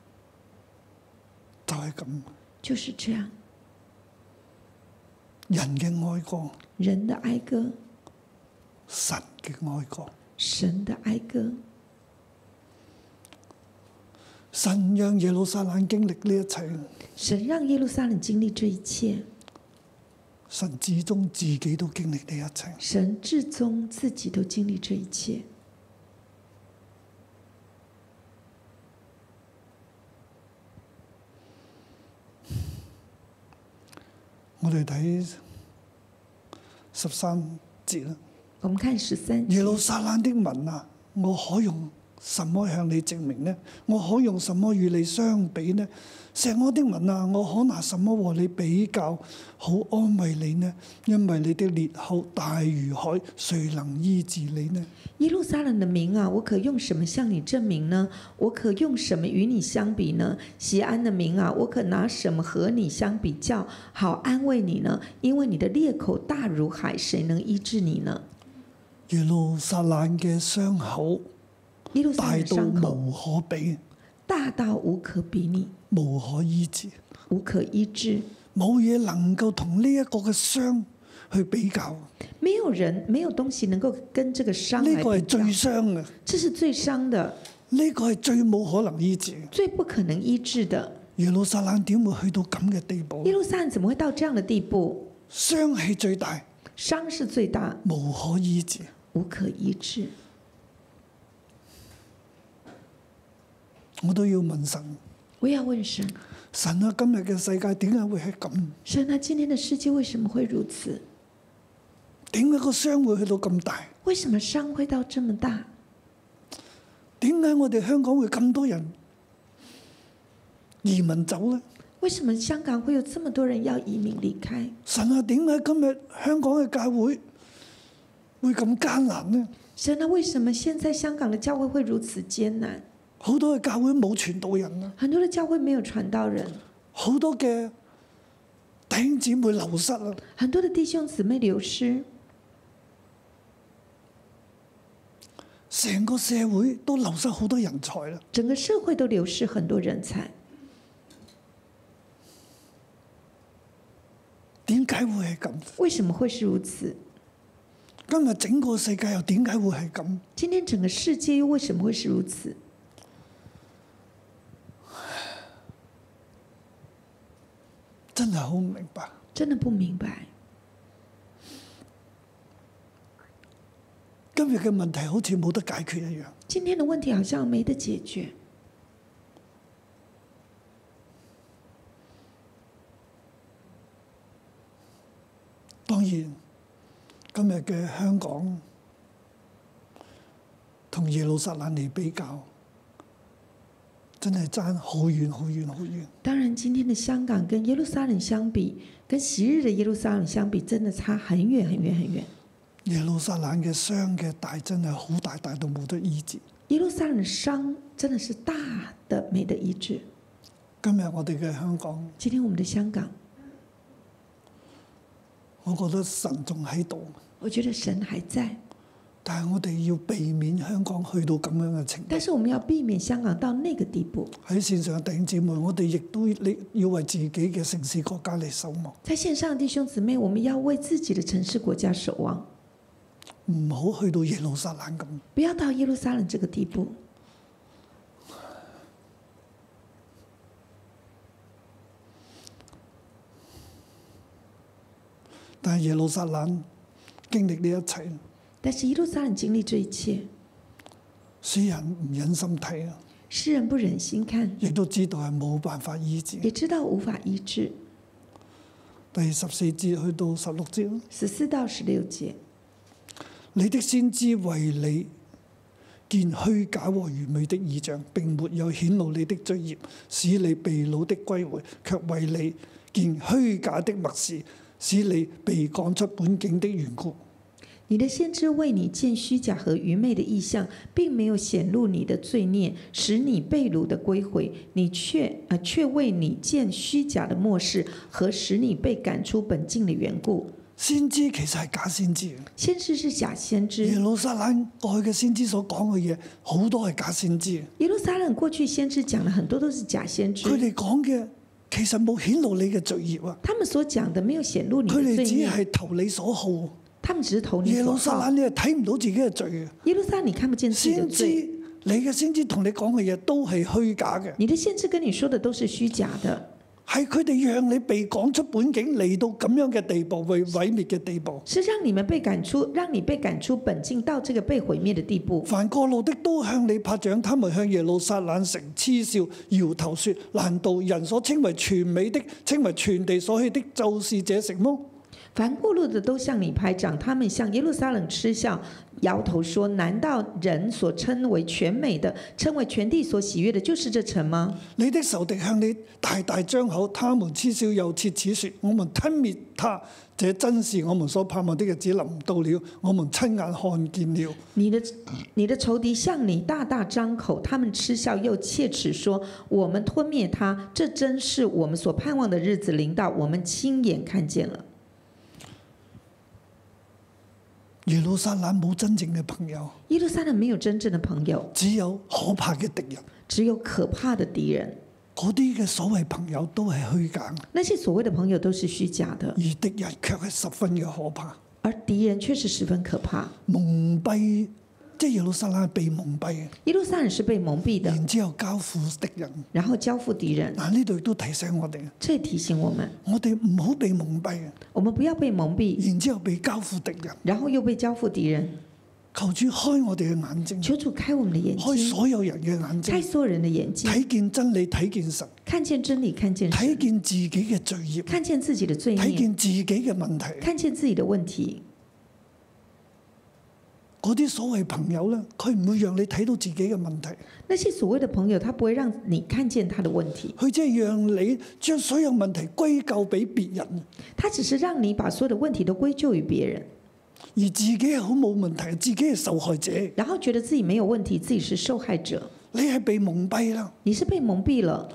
就係咁。 就是這樣。 人嘅哀歌， 人的哀歌， 神嘅哀歌， 神的哀歌。 神讓耶路撒冷經歷呢一切， 神讓耶路撒冷經歷這一切， 神至終自己都經歷呢一切。 神至終自己都經歷這一切。 我哋睇13節啦。 我們看13節。 耶路撒冷的民啊，我可用什麼向你證明呢？我可用什麼與你相比呢？錫安的民啊，我可拿什麼和你比較，好安慰你呢？因為你的裂口大如海，誰能醫治你呢？ 耶路撒冷的民啊，我可用什麼向你證明呢？我可用什麼與你相比呢？錫安的民啊，我可拿什麼和你相比較，好安慰你呢？因為你的裂口大如海，誰能醫治你呢？ 耶路撒冷嘅傷口耶路撒大到冷傷口無可比， 大到無可比擬， 無可醫治， 無可醫治， 冇嘢能夠同呢一個嘅傷去比較。 沒有人，沒有東西能夠跟這個傷來呢個係最比較。 傷嘅， 這是最傷的， 呢個係最冇可能醫治。 最不可能醫治的。 耶路撒冷點會去到咁嘅地步？ 耶路撒冷怎麼會到這樣的地步？ 傷係最大， 傷是最大， 無可醫治。 無可醫治。 我都要問神， 我要問神， 神啊，今日嘅世界點解會係咁？ 神啊，今天的世界為什麼會如此？ 點解個傷會去到咁大？ 為什麼傷會到這麼大？ 點解我哋香港會咁多人移民走呢？ 為什麼香港會有這麼多人要移民離開？ 神啊，點解今日香港嘅教會會咁艱難呢？ 神啊，為什麼現在香港的教會會如此艱難？ 好多嘅教會冇傳道人啊， 很多的教會沒有傳道人， 好多嘅弟兄姊妹流失啊， 很多的弟兄姊妹流失， 成個社會都流失好多人才啦。 整個社會都流失很多人才。 點解會係咁？ 為什麼會是如此？ 今日整個世界又點解會係咁？ 今天整個世界又為什麼會是如此？ 真係好唔明白。 真的不明白。 今日嘅問題好似冇得解決一樣。 今天的問題好像沒得解決。 當然，今日嘅香港同耶路撒冷嚟比較，真係爭好遠好遠好遠。 當然，今天的香港跟耶路撒冷相比，跟昔日的耶路撒冷相比，真的差很遠很遠很遠。 耶路撒冷嘅傷嘅大真係好大，大到冇得醫治。 耶路撒冷的傷真的是大的沒得醫治。 今日我哋嘅香港， 今天我們的香港， 我覺得神仲喺度， 我覺得神還在， 但係我哋要避免香港去到咁樣嘅程度。 但是我們要避免香港到那個地步。 喺線上嘅弟兄姊妹，我哋亦都要為自己嘅城市國家嚟守望。 在線上的弟兄姊妹，我們要為自己的城市國家守望， 唔好去到耶路撒冷咁。 不要到耶路撒冷這個地步。 但係耶路撒冷經歷呢一切， 但是耶路撒冷經歷這一切， 詩人唔忍心睇啊， 詩人不忍心看， 亦都知道係冇辦法醫治。 也知道無法醫治。 第14節去到16節 14到16節， 你的先知為你見虛假和愚昧的異象，並沒有顯露你的罪孽，使你被擄的歸回，卻為你見虛假的默示，使你被趕出本境的緣故。 你的先知為你見虛假和愚昧的異象，並沒有顯露你的罪孽，使你被擄的歸回，你卻為你見虛假的默示和使你被趕出本境的緣故。 先知其實係假先知， 先知是假先知。 耶路撒冷過去嘅先知所講嘅嘢，好多係假先知。 耶路撒冷過去先知講了很多都是假先知。 佢哋講嘅其實冇顯露你嘅罪孽啊！ 他們所講的沒有顯露你的佢哋罪孽， 只係投你所好。 他們只是投你所耶路撒好。 冷你係睇唔到自己嘅罪嘅。 耶路撒冷你看不見自己的先罪。 知你嘅先知同你講嘅嘢都係虛假嘅， 你的先知跟你說的都是虛假的， 係佢哋讓你被趕出本境，嚟到咁樣嘅地步，被毀滅嘅地步。 是讓你們被趕出，讓你被趕出本境到這個被毀滅的地步。 凡過路的都向你拍掌，他們向耶路撒冷城嗤笑，搖頭說：難道人所稱為全美的，稱為全地所喜的，就是這城麼？ 凡過路的都向你拍掌，他們向耶路撒冷嗤笑，搖頭說：難道人所稱為全美的，稱為全地所喜悅的，就是這城嗎？ 你的仇敵向你大大張口，他們嗤笑又切齒說：我們吞滅他，這真是我們所盼望的日子臨到了，我們親眼看見了。 你的仇敵向你大大張口，他們嗤笑又切齒說：我們吞滅他，這真是我們所盼望的日子臨到，我們親眼看見了。 耶路撒冷冇真正嘅朋友， 耶路撒冷沒有真正的朋友， 只有可怕嘅敵人。 只有可怕的敵人。 嗰啲嘅所謂朋友都係虛假， 那些所謂的朋友都是虛假的， 而敵人卻係十分嘅可怕。 而敵人卻是十分可怕。 蒙蔽，即係耶路撒冷係被蒙蔽嘅， 耶路撒冷是被蒙蔽的， 然之後交付敵人。 然後交付敵人。 嗱，呢度亦都提醒我哋， 這提醒我們， 我哋唔好被蒙蔽， 我們不要被蒙蔽， 然之後被交付敵人。 然後又被交付敵人。 求主開我哋嘅眼睛， 求主開我們的眼開睛， 所有人嘅眼睛， 開所有人的眼睛， 睇見真理，睇見神， 看見真理，看見睇神， 見自己嘅罪孽， 看見自己的罪孽， 睇見自己嘅問題。 看見自己的問題。 嗰啲所謂朋友咧，佢唔會讓你睇到自己嘅問題， 那些所謂的朋友，他不會讓你看見他的問題， 佢只係讓你將所有問題歸咎俾別人， 他只是讓你把所有的問題都歸咎於別人， 而自己係好冇問題，自己係受害者。 然後覺得自己沒有問題，自己是受害者。 你係被蒙蔽啦， 你是被蒙蔽了，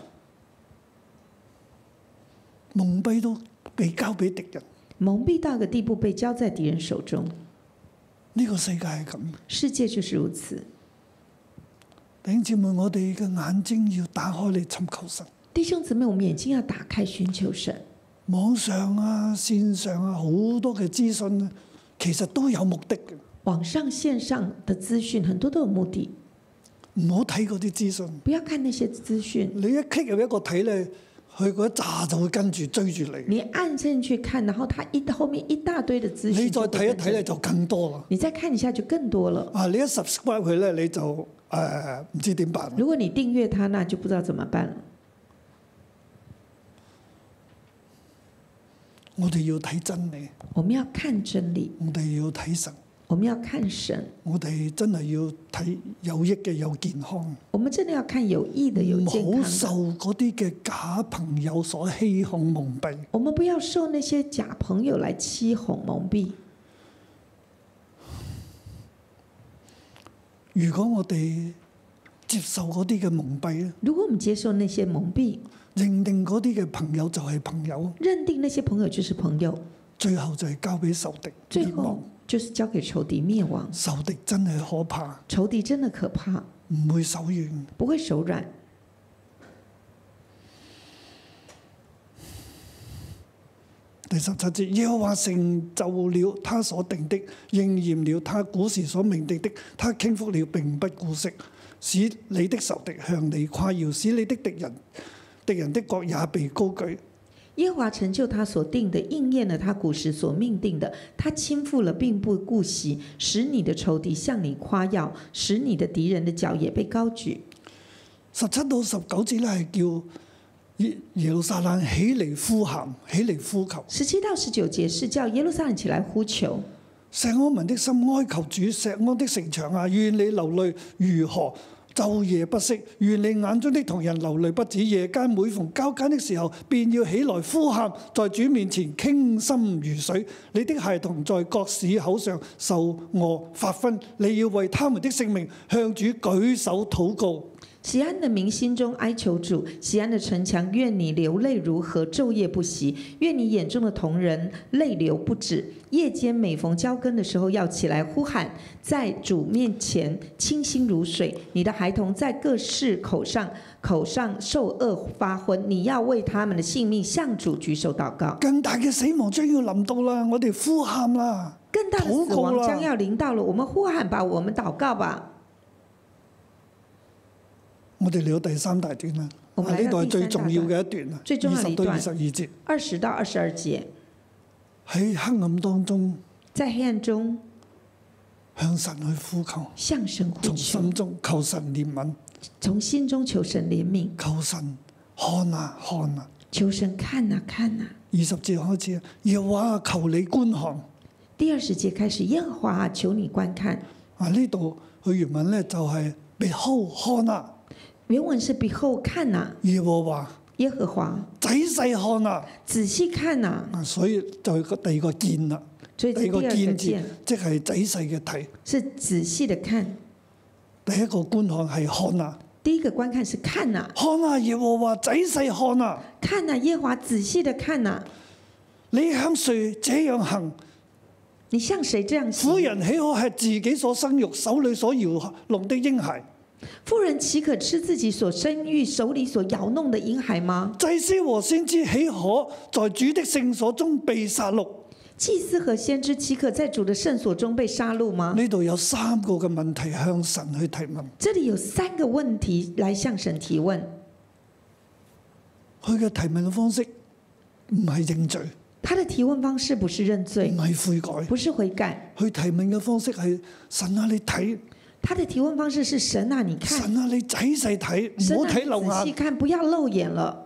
蒙蔽到被交俾敵人。 蒙蔽到一個地步，被交在敵人手中。 呢個世界係咁， 世界就是如此。 弟兄姊妹，我哋嘅眼睛要打開嚟尋求神。 弟兄姊妹，我們眼睛要打開尋求神。 網上啊、線上啊，好多嘅資訊咧，其實都有目的嘅。 網上、線上的資訊很多都有目的， 唔好睇嗰啲資訊。 不要看那些資訊。 你一 click 入一個睇咧，佢嗰一紮就會跟住追住你。 你按進去看，然後它後面一大堆的資訊。 你再睇一睇咧，就更多啦。 你再看一下就更多了。 啊！你一 subscribe 佢咧，你就唔知點辦。 如果你訂閱它，那就不知道怎麼辦了。 我哋要睇真理， 我們要看真理， 我哋要睇神， 我們要看神， 我哋真係要睇有益嘅、有健康。 我們真的要看有益的、有健康的。 唔好受嗰啲嘅假朋友所欺哄蒙蔽。 我們不要受那些假朋友來欺哄蒙蔽。 如果我哋接受嗰啲嘅蒙蔽咧， 如果我們接受那些蒙蔽， 認定嗰啲嘅朋友就係朋友， 認定那些朋友就是朋友， 最後就係交俾仇敵最滅亡後就是交給仇敵滅亡。 仇敵真係可怕， 仇敵真的可怕， 唔會手軟。 不會手軟。 第17節，耶和華成就了他所定的，應驗了他古時所命定的。他傾覆了，並不顧惜，使你的仇敵向你誇耀，使你的敵人的國也被高舉。 耶和華成就他所定的，應驗了他古時所命定的。他傾覆了，並不顧惜，使你的仇敵向你誇耀，使你的敵人的腳也被高舉。 17到19節咧係叫耶路撒冷起嚟呼喊，起嚟呼求。 17到19節是叫耶路撒冷起來呼求。 錫安民的心哀求主，錫安的城牆啊，願你流淚如河，晝夜不息。願你眼中的瞳人流淚不止，夜間每逢交更的時候，便要起來呼喊，在主面前傾心如水。你的孩童在各市口上受餓發昏，你要為他們的性命向主舉手禱告。 錫安的民心中哀求主，錫安的城牆，願你流淚如河，晝夜不息。願你眼中的瞳人淚流不止，夜間每逢交更的時候要起來呼喊，在主面前清心如水。你的孩童在各市口上受餓發昏，你要為他們的性命向主舉手禱告。 更大嘅死亡將要臨到啦，我哋呼喊啦， 更大的死亡將要臨到了，我們呼喊吧，我們禱告吧。我哋嚟到第3大段啦，呢度係最重要嘅一段啦，20到22節。 20到22節。 喺黑暗當中， 在黑暗中向神去呼求， 向神呼求， 從心中求神憐憫， 從心中求神憐憫， 求神看啊看啊， 求神看啊看啊。 20節開始，耶和華求你觀看。 第20節開始，耶和華求你觀看。 呢度佢原文咧就係behold看啊。 原文是 behold 看啊， 耶和華， 耶和華， 仔細看啊， 仔細看啊， 所以就係第二個見啦， 所以第二個見字即係仔細嘅睇， 是仔細的看。 第一個觀看係看啊， 第一個觀看是看啊， 看啊，耶和華仔細看啊， 看啊，耶和華仔細的看啊， 你向誰這樣行？ 你向誰這樣行？ 婦人豈可吃自己所生育、手裏所搖弄的嬰孩？ 婦人豈可吃自己所生育、手裏所搖弄的嬰孩嗎？ 祭司和先知豈可在主的聖所中被殺戮？ 祭司和先知豈可在主的聖所中被殺戮嗎？ 呢度有3個嘅問題向神去提問。 這裡有3個問題來向神提問。 佢嘅提問方式唔係認罪， 他的提問方式不是認罪， 唔係悔改， 不是悔改。 佢提問嘅方式係神啊，你睇。 他的提問方式是神啊，你看。 神啊，你仔細睇，唔好睇漏眼。 仔細看，不要漏眼了。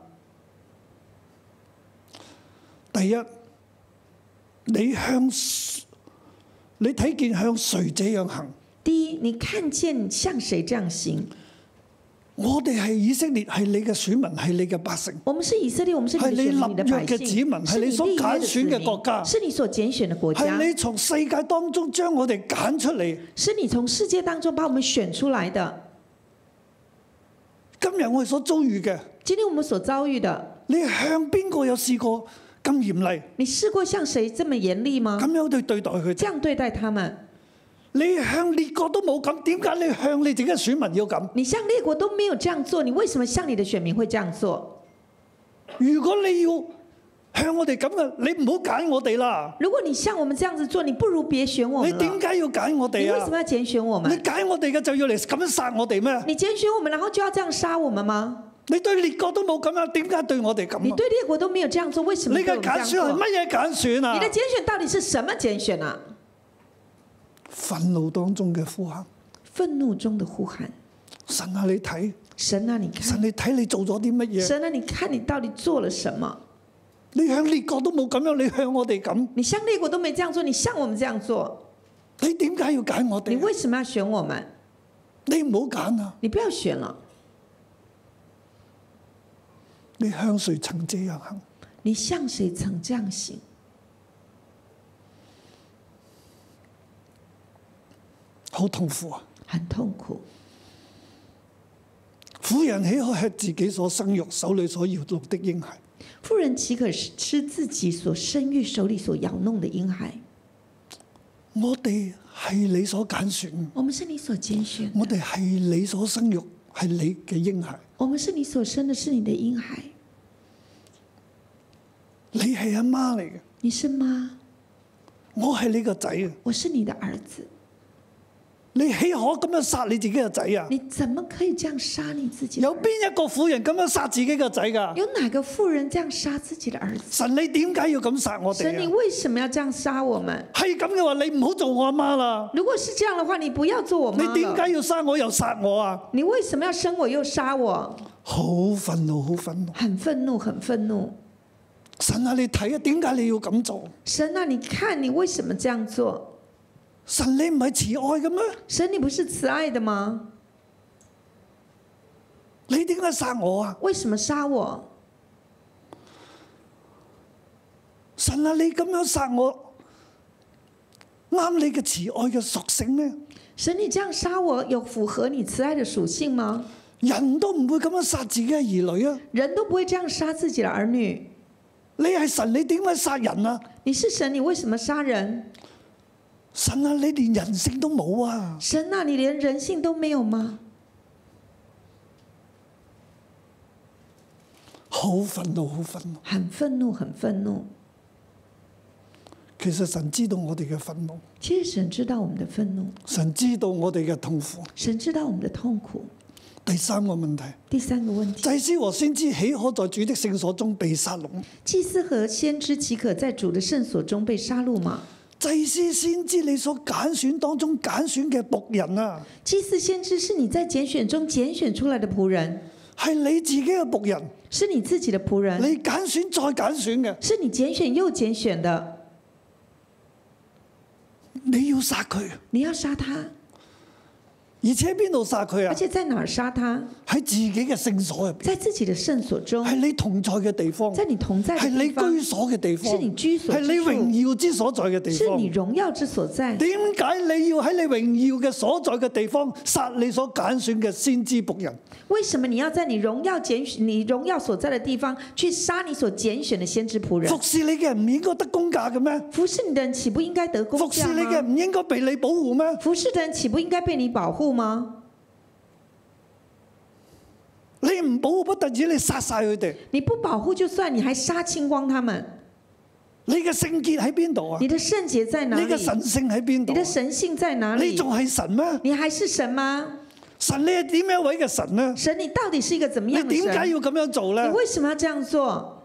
第一，你睇見向誰這樣行？ 第一，你看見向誰這樣行？ 我哋係以色列，係你嘅選民，係你嘅百姓。 我們是以色列，我們是你的選民，你的百姓， 係你立約嘅子民，係你所揀選嘅國家， 是你所揀選的國家。 係你從世界當中將我哋揀出嚟， 是你從世界當中把我們選出來的。 今日我哋所遭遇嘅， 今天我們所遭遇的， 你向邊個有試過咁嚴厲？ 你試過向誰這麼嚴厲嗎？ 咁樣去對待佢， 這樣對待他們。 你向列國都冇咁，點解你向你自己嘅選民要咁？ 你向列國都沒有這樣做，你為什麼向你的選民會這樣做？ 如果你要向我哋咁嘅，你唔好揀我哋啦。 如果你像我們這樣子做，你不如別選我們。 你點解要揀我哋啊？ 你為什麼要揀選我們？ 你揀我哋嘅就要嚟咁樣殺我哋咩？ 你揀選我們，然後就要這樣殺我們嗎？ 你對列國都冇咁樣，點解對我哋咁？ 你對列國都沒有這樣做，為什麼對我們這樣做？ 你嘅揀選係乜嘢揀選啊？ 你的揀選到底是什麼揀選啊？ 憤怒當中嘅呼喊， 憤怒中的呼喊。 神啊，你睇， 神啊，你看， 神你睇你做咗啲乜嘢？ 神啊，你看你到底做了什麼？ 你向列國都冇咁樣，你向我哋咁？ 你向列國都沒這樣做，你向我們這樣做？ 你點解要揀我哋？ 你為什麼要選我們？ 你唔好揀啊！ 你不要選了。 你向誰曾這樣行？ 你向誰曾這樣行？ 好痛苦啊！ 很痛苦。 婦人豈可吃自己所生育、手裏所搖弄的嬰孩？ 婦人豈可吃自己所生育、手裏所搖弄的嬰孩？ 我哋係你所揀選， 我們是你所揀選的， 我哋係你所生育，係你嘅嬰孩。 我們是你所生的，是你的嬰孩。 你係阿媽嚟嘅， 你是媽， 我係你個仔啊！ 我是你的兒子。 你豈可咁樣殺你自己嘅仔啊？ 你怎麼可以這樣殺你自己的兒子？ 有邊一個婦人咁樣殺自己嘅仔㗎？ 有哪個婦人這樣殺自己的兒子？ 神，你點解要咁殺我哋神，你啊？ 為什麼要這樣殺我們？ 係咁嘅話，你唔好做我阿媽啦！ 如果是這樣的話，你不要做我媽了。 你點解要生我又殺我啊？ 你為什麼要生我又殺我？ 好憤怒，好憤怒！ 很憤怒，很憤怒。 神啊，你睇啊，點解你要咁做？ 神啊，你看你為什麼這樣做？ 神，你唔係慈愛嘅咩？ 神，你不是慈愛的嗎？ 你點解殺我啊？ 為什麼殺我？ 神啊，你咁樣殺我，啱你嘅慈愛嘅屬性咩？ 神，你這樣殺我，有符合你慈愛的屬性嗎？ 人都唔會咁樣殺自己嘅兒女啊！ 人都不會這樣殺自己的兒女。 你係神，你點解殺人啊？ 你是神，你為什麼殺人？ 神啊，你連人性都冇啊！ 神啊，你連人性都沒有嗎？ 好憤怒，好憤怒！ 很憤怒，很憤怒。 其實神知道我哋嘅憤怒， 其實神知道我們的憤怒， 神知道我哋嘅痛苦。 神知道我們的痛苦。 第三個問題， 第三個問題， 祭司和先知豈可在主的聖所中被殺戮？ 祭司和先知豈可在主的聖所中被殺戮嗎？ 祭司先知你所揀選當中揀選嘅僕人啊， 祭司先知是你在揀選中揀選出來的僕人， 係你自己嘅僕人， 是你自己的僕人， 你揀選再揀選嘅， 是你揀選又揀選的， 你要殺佢， 你要殺他， 而且邊度殺佢啊？ 而且在哪兒殺他？ 喺自己嘅聖所入邊， 在自己的聖所中， 係你同在嘅地方， 在你同在的係你地方， 居所嘅地方， 是你居所之處， 係你榮耀之所在嘅地方。 是你榮耀之所在。 點解你要喺你榮耀嘅所在嘅地方殺你所揀選嘅先知僕人？ 為什麼你要在你榮耀所在的地方去殺你所揀選的先知僕人？ 服侍你嘅人唔應該得公價嘅咩？ 服侍你的人豈不應該得公價嗎？ 服侍你嘅人唔應該被你保護咩？ 服侍的人豈不應該被你保護嗎？ 你唔保護不特止，你殺晒佢哋。 你不保護就算，你還殺清光他們。 你嘅聖潔喺邊度啊？ 你的聖潔在哪裡？ 你嘅神性喺邊度？ 你的神性在哪裡？ 你仲係神咩？ 你還是神嗎？ 神，你係點樣一位嘅神呢？ 神，你到底是一個怎麼樣的神？ 你點解要咁樣做呢？ 你為什麼要這樣做？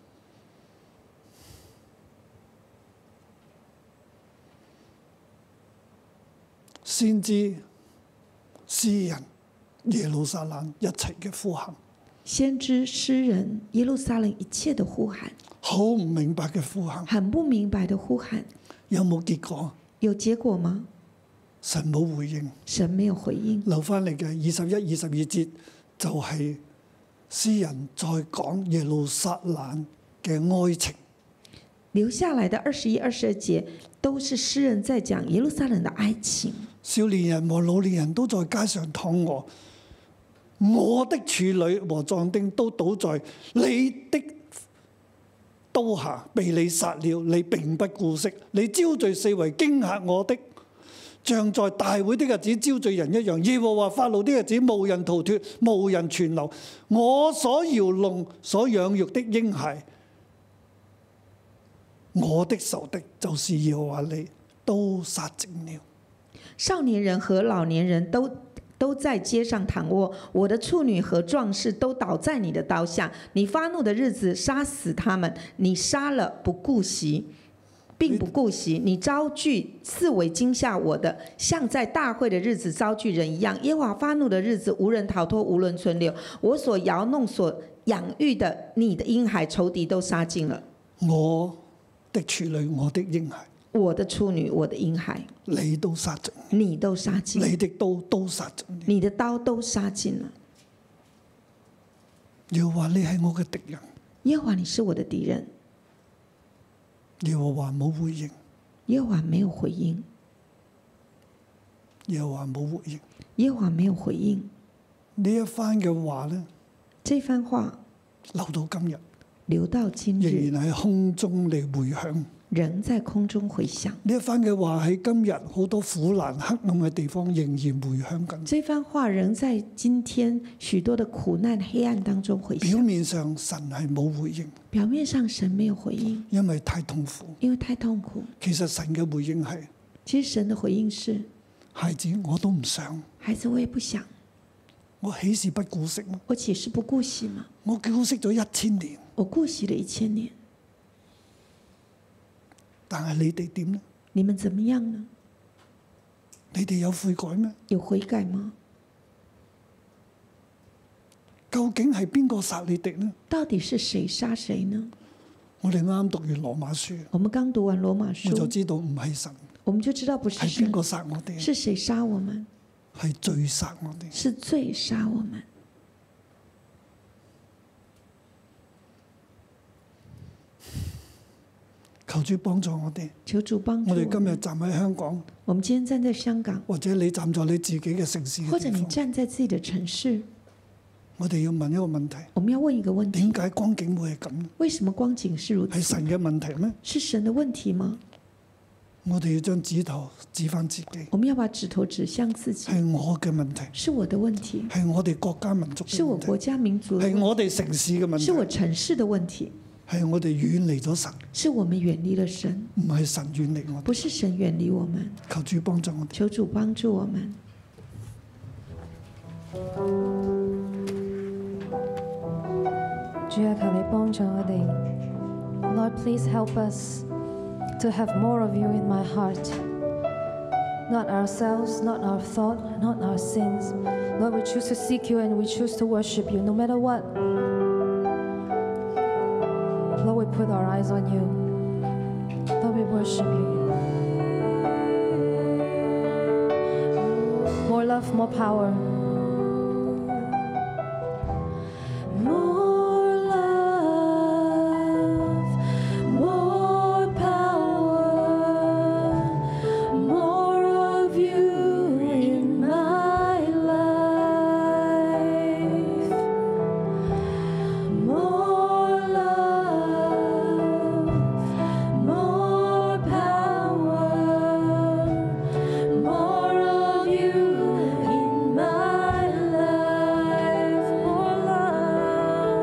先知、詩人、耶路撒冷一齊嘅呼喊， 先知、詩人、耶路撒冷一切的呼喊， 好唔明白嘅呼喊， 很不明白的呼喊， 有冇結果？ 有結果嗎？ 神冇回應， 神沒有回應。 留翻嚟嘅21、22節就係詩人在講耶路撒冷嘅哀情。 留下來的21、22節都是詩人在講耶路撒冷的哀情。 少年人和老年人都在街上躺臥，我的處女和壯丁都倒在你的刀下，被你殺了，你並不顧惜。你招聚四圍驚嚇我的，像在大會的日子招聚人一樣。耶和華發怒的日子，無人逃脫，無人存留。我所搖弄、所養育的嬰孩，我的仇敵就是耶和華你，都殺盡了。 少年人和老年人都在街上躺臥，我的處女和壯士都倒在你的刀下。你發怒的日子殺死他們，你殺了不顧惜，並不顧惜。你招聚四圍驚嚇我的，像在大會的日子招聚人一樣。耶和華發怒的日子，無人逃脫，無人存留。我所搖弄、所養育的你的嬰孩，仇敵都殺盡了。 我的處女，我的嬰孩。 我的處女，我的嬰孩， 你都殺盡， 你都殺盡， 你的刀都殺盡， 你的刀都殺盡了。 耶和華你係我嘅敵人， 耶和華你是我的敵人。 耶和華冇回應， 耶和華沒有回應， 耶和華冇回應， 耶和華沒有回應。 呢一番嘅話呢， 這番話留到今日， 留到今日， 仍然喺空中嚟回響， 仍在空中回響。 呢一番嘅話喺今日好多苦難黑暗嘅地方仍然回響緊。 這番話仍在今天許多的苦難黑暗當中回響。 表面上神係冇回應， 表面上神沒有回應， 因為太痛苦。 因為太痛苦。 其實神嘅回應係： 其實神的回應是： 孩子，我都唔想， 孩子，我也不想， 我豈是不顧惜嗎？ 我豈是不顧惜嗎？ 我顧惜咗1000年， 我顧惜了1000年。 但係你哋點呢？ 你們怎麼樣呢？ 你哋有悔改咩？ 有悔改嗎？ 究竟係邊個殺你哋呢？ 到底是誰殺誰呢？ 我哋啱啱讀完羅馬書， 我們剛讀完羅馬我就書， 知道唔係神， 我們就知道不是係邊神， 個殺我哋？ 是誰殺我們？ 係罪殺我哋。 是罪殺我們。 求主幫助我哋。 求主幫助我哋今日我們。 站喺香港， 我們今天站在香港， 或者你站在你自己嘅城市嘅或者你地方， 站在自己的城市， 我哋要問一個問題： 我們要問一個問題： 點解光景會係咁呢？ 為什麼光景是如此？ 係神嘅問題咩？ 是神的問題嗎？ 我哋要將指頭指翻自己， 我們要把指頭指向自己， 係我嘅問題， 是我的問題， 係我哋國家民族嘅是我國問題， 家民族的問係我哋城市嘅問題，是我題， 城市的問題， 係我哋遠離咗神， 是我們遠離了神， 唔係神遠離我哋。 不是神遠離我們。 求主幫助我哋。 求主幫助我們。 主啊，求你幫助我哋。Lord, please help us to have more of you in my heart. Not ourselves, not our thought, not our sins. Lord, we choose to seek you and we choose to worship you no matter what. Lord, we put our eyes on you. Lord, we worship you. More love, more power. More love, more power, more of you in my life. More love, more power, more of you in my life. More love.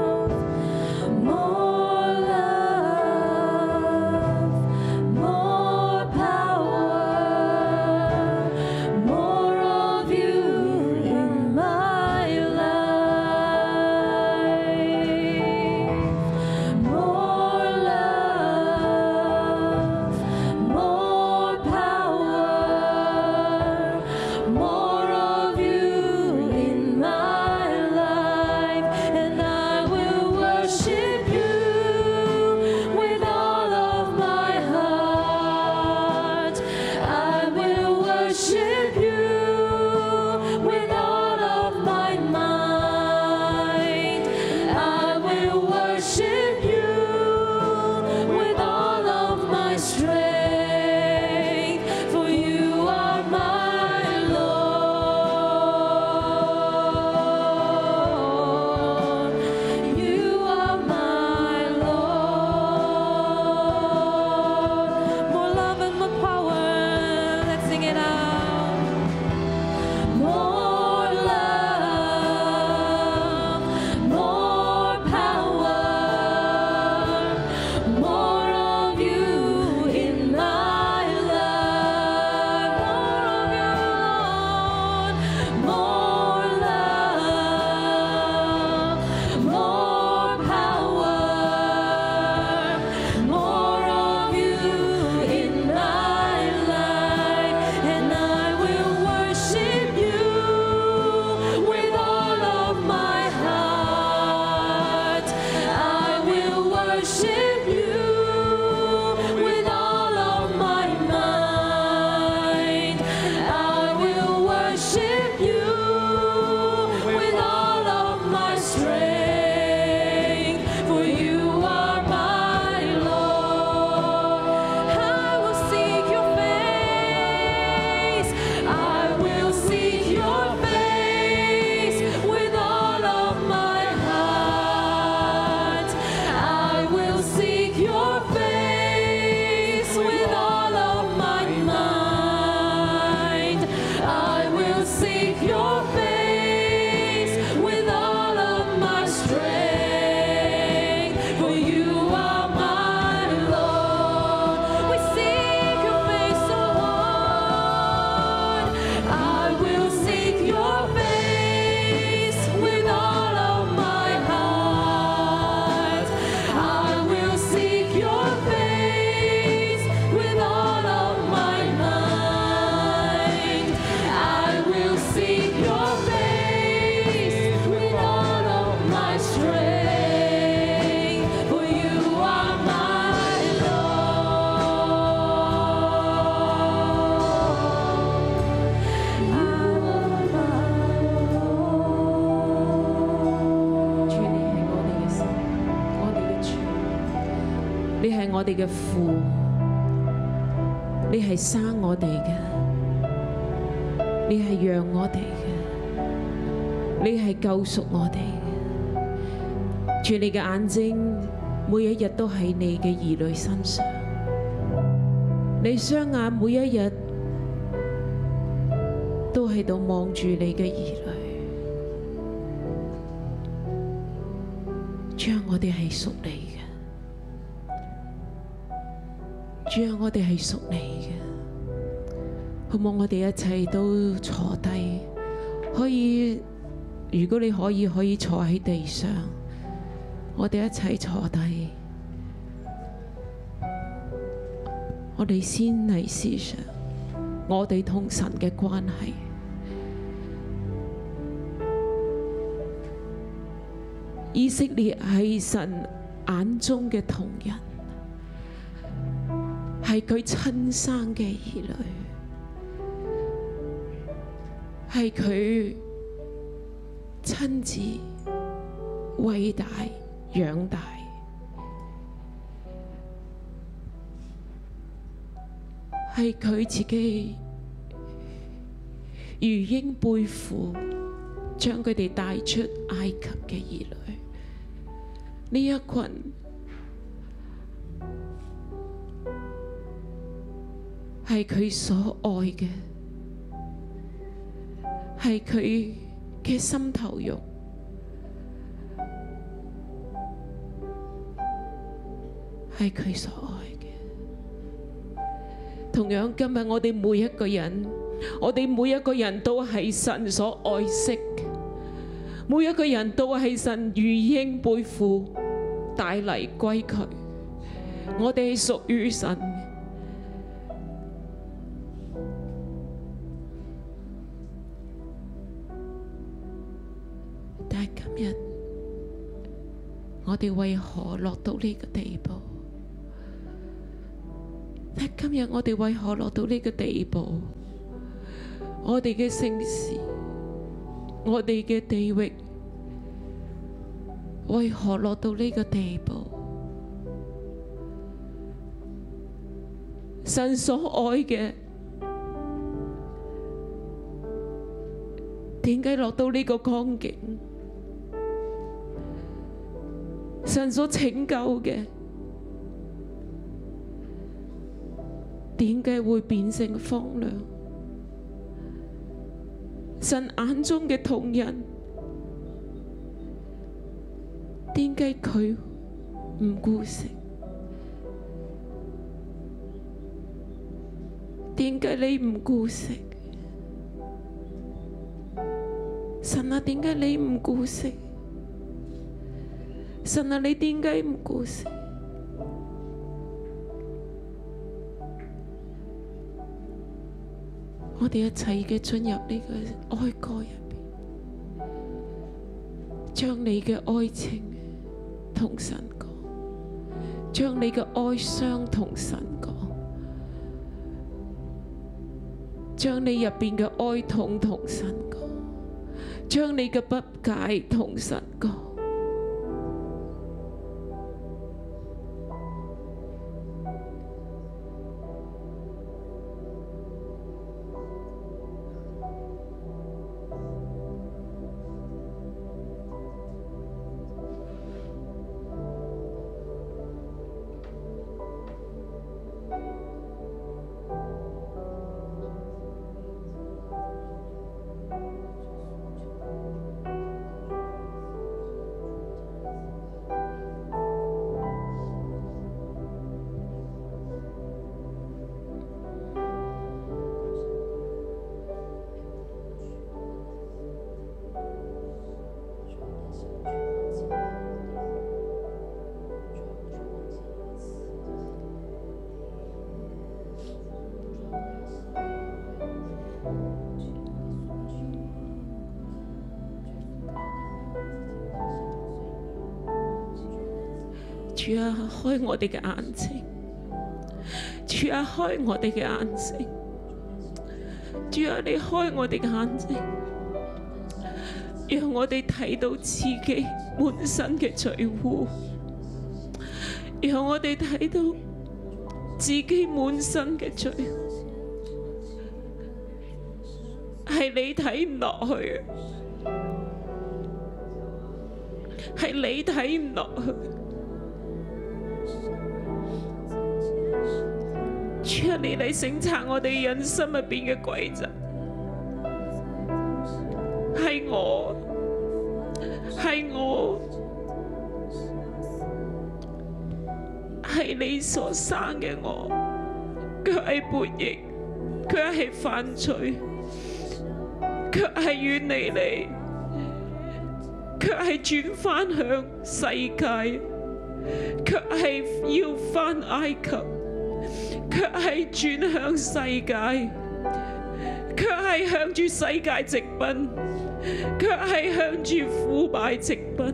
我哋嘅父，你係生我哋嘅，你係養我哋嘅，你係救贖我哋嘅。主，你嘅眼睛每一日都喺你嘅兒女身上，你雙眼每一日都喺度望住你嘅兒女。主啊，我哋係屬你嘅。主啊，我哋係屬你嘅，好冇？我哋一齊都坐低，可以，如果你可以坐喺地上，我哋一齊坐低。我哋先嚟思想我哋同神嘅關係。以色列係神眼中嘅瞳人，係佢親生嘅兒女，係佢親自餵大養大，係佢自己如鷹背負，將佢哋帶出埃及嘅兒女。呢一群係佢所愛嘅，係佢嘅心頭肉，係佢所愛嘅。同樣今日我哋每一個人，我哋每一個人都係神所愛惜嘅，每一個人都係神如鷹背負帶嚟歸佢。我哋係屬於神嘅。但係今日我哋為何落到呢個地步？但係今日我哋為何落到呢個地步？我哋嘅城市，我哋嘅地域，為何落到呢個地步？神所愛嘅，點解落到呢個光景？神所拯救嘅，點解會變成荒涼？神眼中嘅瞳人，點解佢唔顧惜？點解你唔顧惜？神啊，點解你唔顧惜？神啊，你點解唔顧惜？我哋一齊嘅進入呢個哀歌入邊，將你嘅愛情同神講，將你嘅哀傷同神講，將你入邊嘅哀痛同神講，將你嘅不解同神講。主啊，開我哋嘅眼睛！主啊，開我哋嘅眼睛！主啊，你開我哋嘅眼睛，讓我哋睇到自己滿身嘅罪污， 讓我哋睇到自己滿身嘅罪，係你睇唔落去，係你睇唔落去。主啊，你嚟省察我哋人生入邊嘅詭詐，係我，係你所生嘅我，卻係悖逆，卻係犯罪，卻係遠離你，卻係轉返向世界，卻係要返埃及，卻係轉向世界，卻係向住世界直奔，卻係向住腐敗直奔。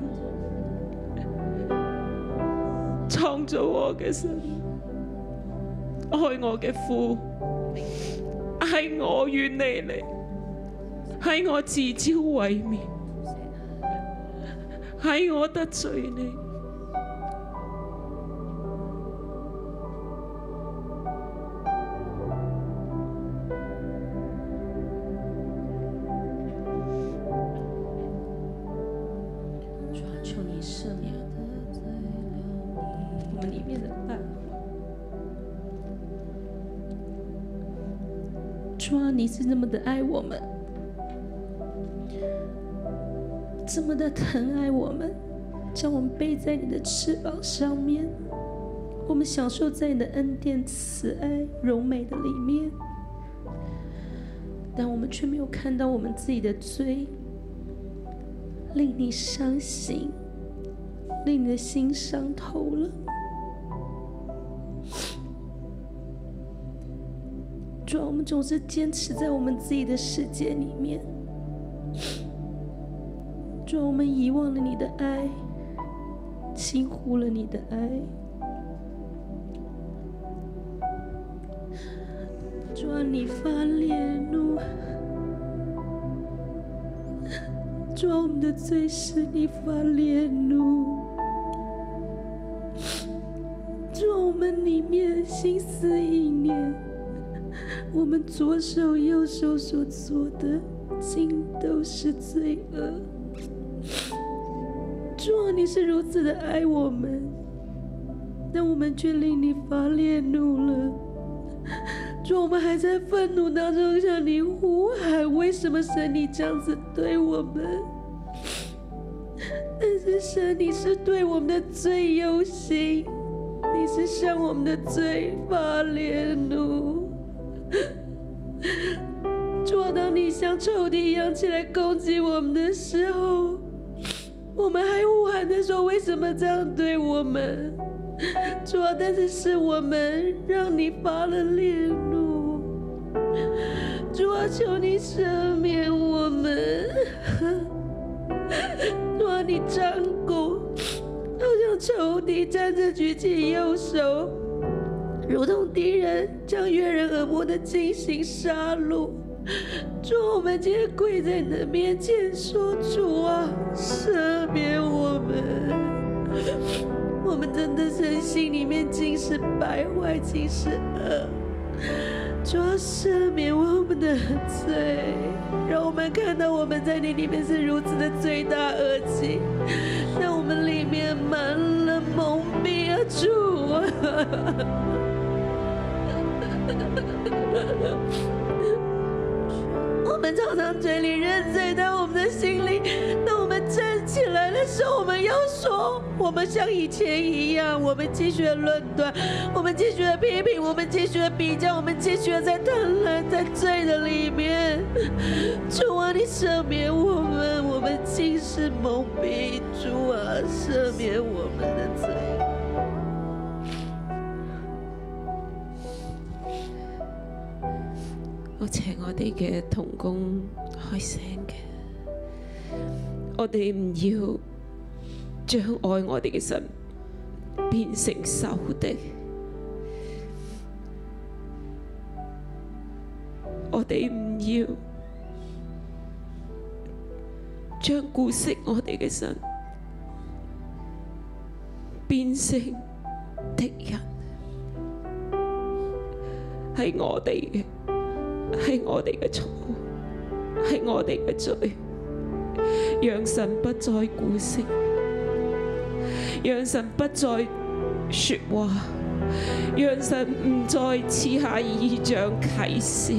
創造我嘅神，愛我嘅父，係我遠離你，係我自招毀滅，係我得罪你。求你赦免我们里面的爱。主啊，你是那么的爱我们，这么的疼爱我们，将我们背在你的翅膀上面，我们享受在你的恩典、慈爱、柔美的里面，但我们却没有看到我们自己的罪，令你伤心，令你的心伤透了。主啊，我们总是坚持在我们自己的世界里面。主啊，我们遗忘了你的爱，轻忽了你的爱。主啊，你发烈怒。主啊，我们的罪使你发烈怒。主啊，我们里面心思意念，我们左手右手所做的，尽都是罪恶。主啊，你是如此的爱我们，但我们却令你发烈怒了。主啊，我们还在愤怒当中向你呼喊，为什么神你这样子对我们？但是神，你是对我们的罪忧心，你是向我们的罪发烈怒。主啊，当你像仇敌一样起来攻击我们的时候，我们还呼喊着说，为什么这样对我们？主啊，但是是我们让你发了烈怒。主啊，求你赦免我们。主啊，你张弓，好像仇敌站着举起右手，如同敌人将悦人耳目的进行杀戮。主啊，我们今天跪在你的面前说，主啊，赦免我们。我们真的是心里面尽是败坏，尽是恶。主啊，赦免我们的罪，让我们看到我们在你里面是如此的罪大恶极，让我们里面满了蒙蔽啊！主啊，我们常常嘴里认罪，但我们的心里，当我们站起来的时候，我们要说，我们像以前一样，我们继续的论断，我们继续的批评，我们继续的比较，我们继续的在贪婪，在罪的里面。主啊，你赦免我们，我们尽是蒙蔽。主啊，赦免我们的罪。我請我哋嘅同工開聲嘅，我哋唔要將愛我哋嘅神變成仇敵，我哋唔要將顧惜我哋嘅神變成敵人係我哋嘅，係我哋嘅錯，係我哋嘅罪，讓神不再顧惜，讓神不再說話，讓神唔再賜下異象啟示。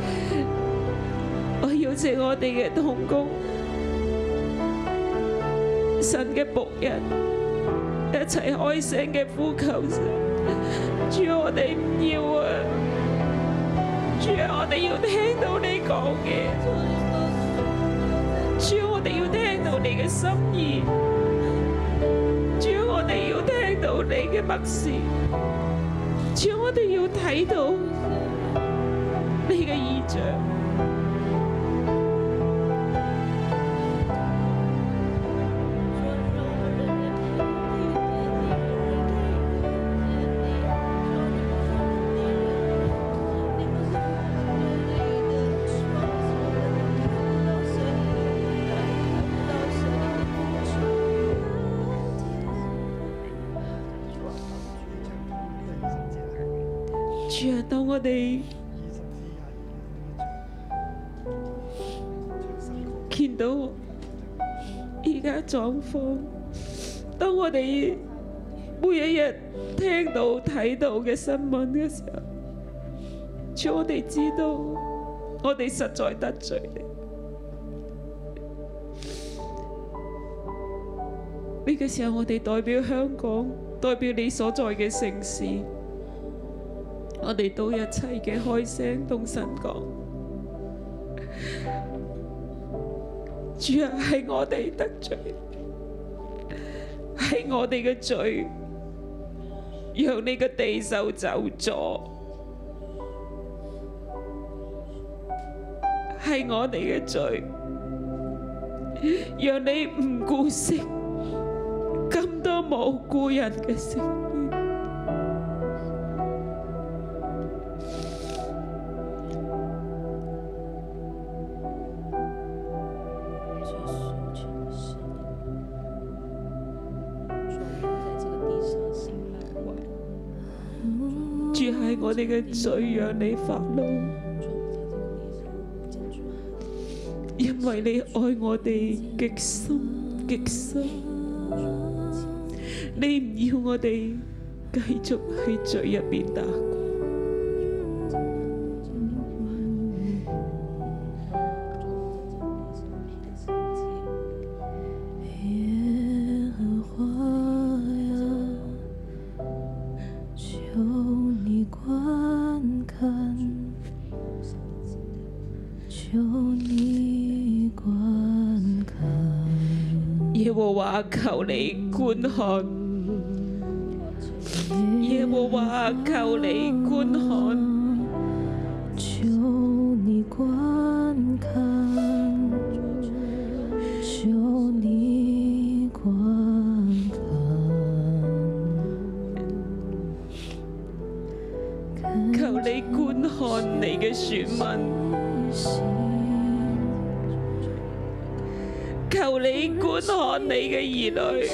我邀請我哋嘅同工，神嘅僕人，一齊開聲嘅呼求神。主啊，我哋唔要啊！主啊，我哋要聽到你講嘅。主啊，我哋要聽到你嘅心意。主啊，我哋要聽到你嘅默示。主啊，我哋要睇到你嘅異象。主啊，當我哋見到而家狀況，當我哋每一日聽到睇到嘅新聞嘅時候，主，我哋知道我哋實在得罪你。呢個時候，我哋代表香港，代表你所在嘅城市，我哋都一齊嘅開聲同神講：主啊，係我哋得罪，係我哋嘅罪，讓你嘅地受咒詛，係我哋嘅罪，讓你唔顧惜咁多無辜人嘅性命。主，係我哋嘅罪，讓你發怒，因為你愛我哋極深極深，你唔要我哋繼續喺罪入邊打滾。耶和華求你觀看，耶和華求你觀看， 求你觀看，求你觀看， 求你觀看你嘅選民。求你觀看你嘅兒女，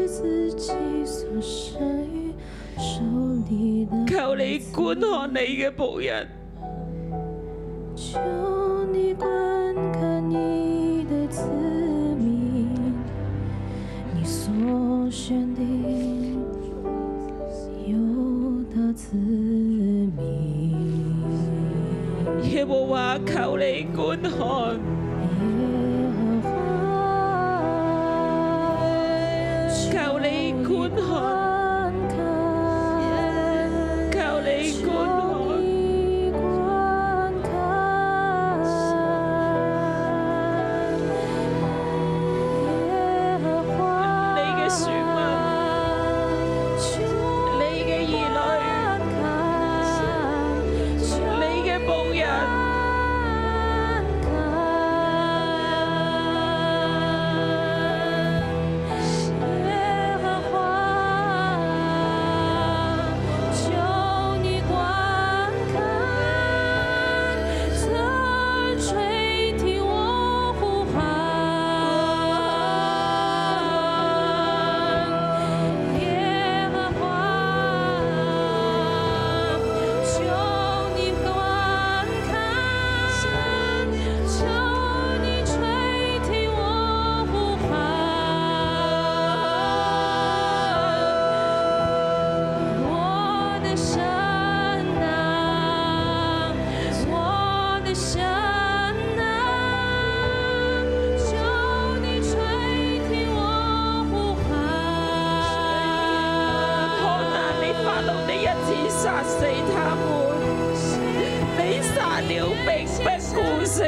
求你觀看你嘅僕人， 求你觀看你的子民，你所選定有的子民。 耶和華求你觀看。求你觀看，求你觀看，你嘅選民，你嘅兒女，你嘅僕人。 了，並不顧惜。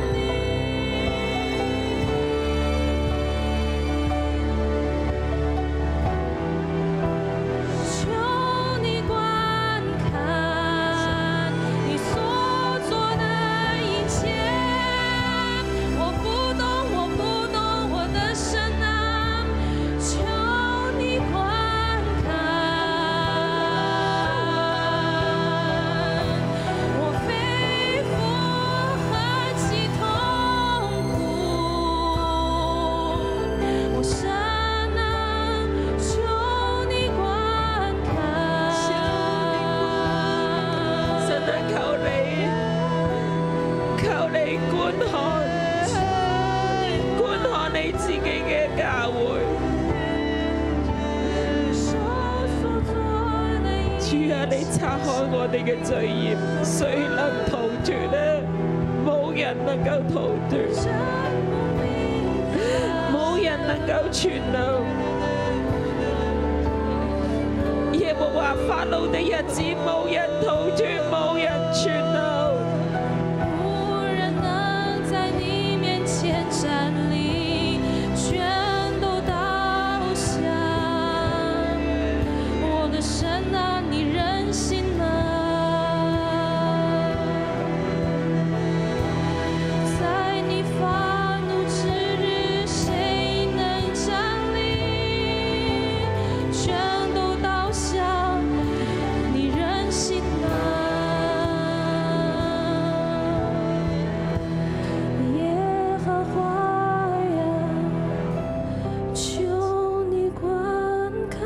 擦開我哋嘅罪孽，誰能逃脫呢？冇人能夠逃脫，冇人能夠存留。耶和華發怒的日子，冇人逃脫，冇人存留。 無人能在你面前站立，全都倒下。我的神啊，你任性嗎？在你發怒之日，誰能站立？全都倒下，你任性嗎？耶和華呀，求你觀看，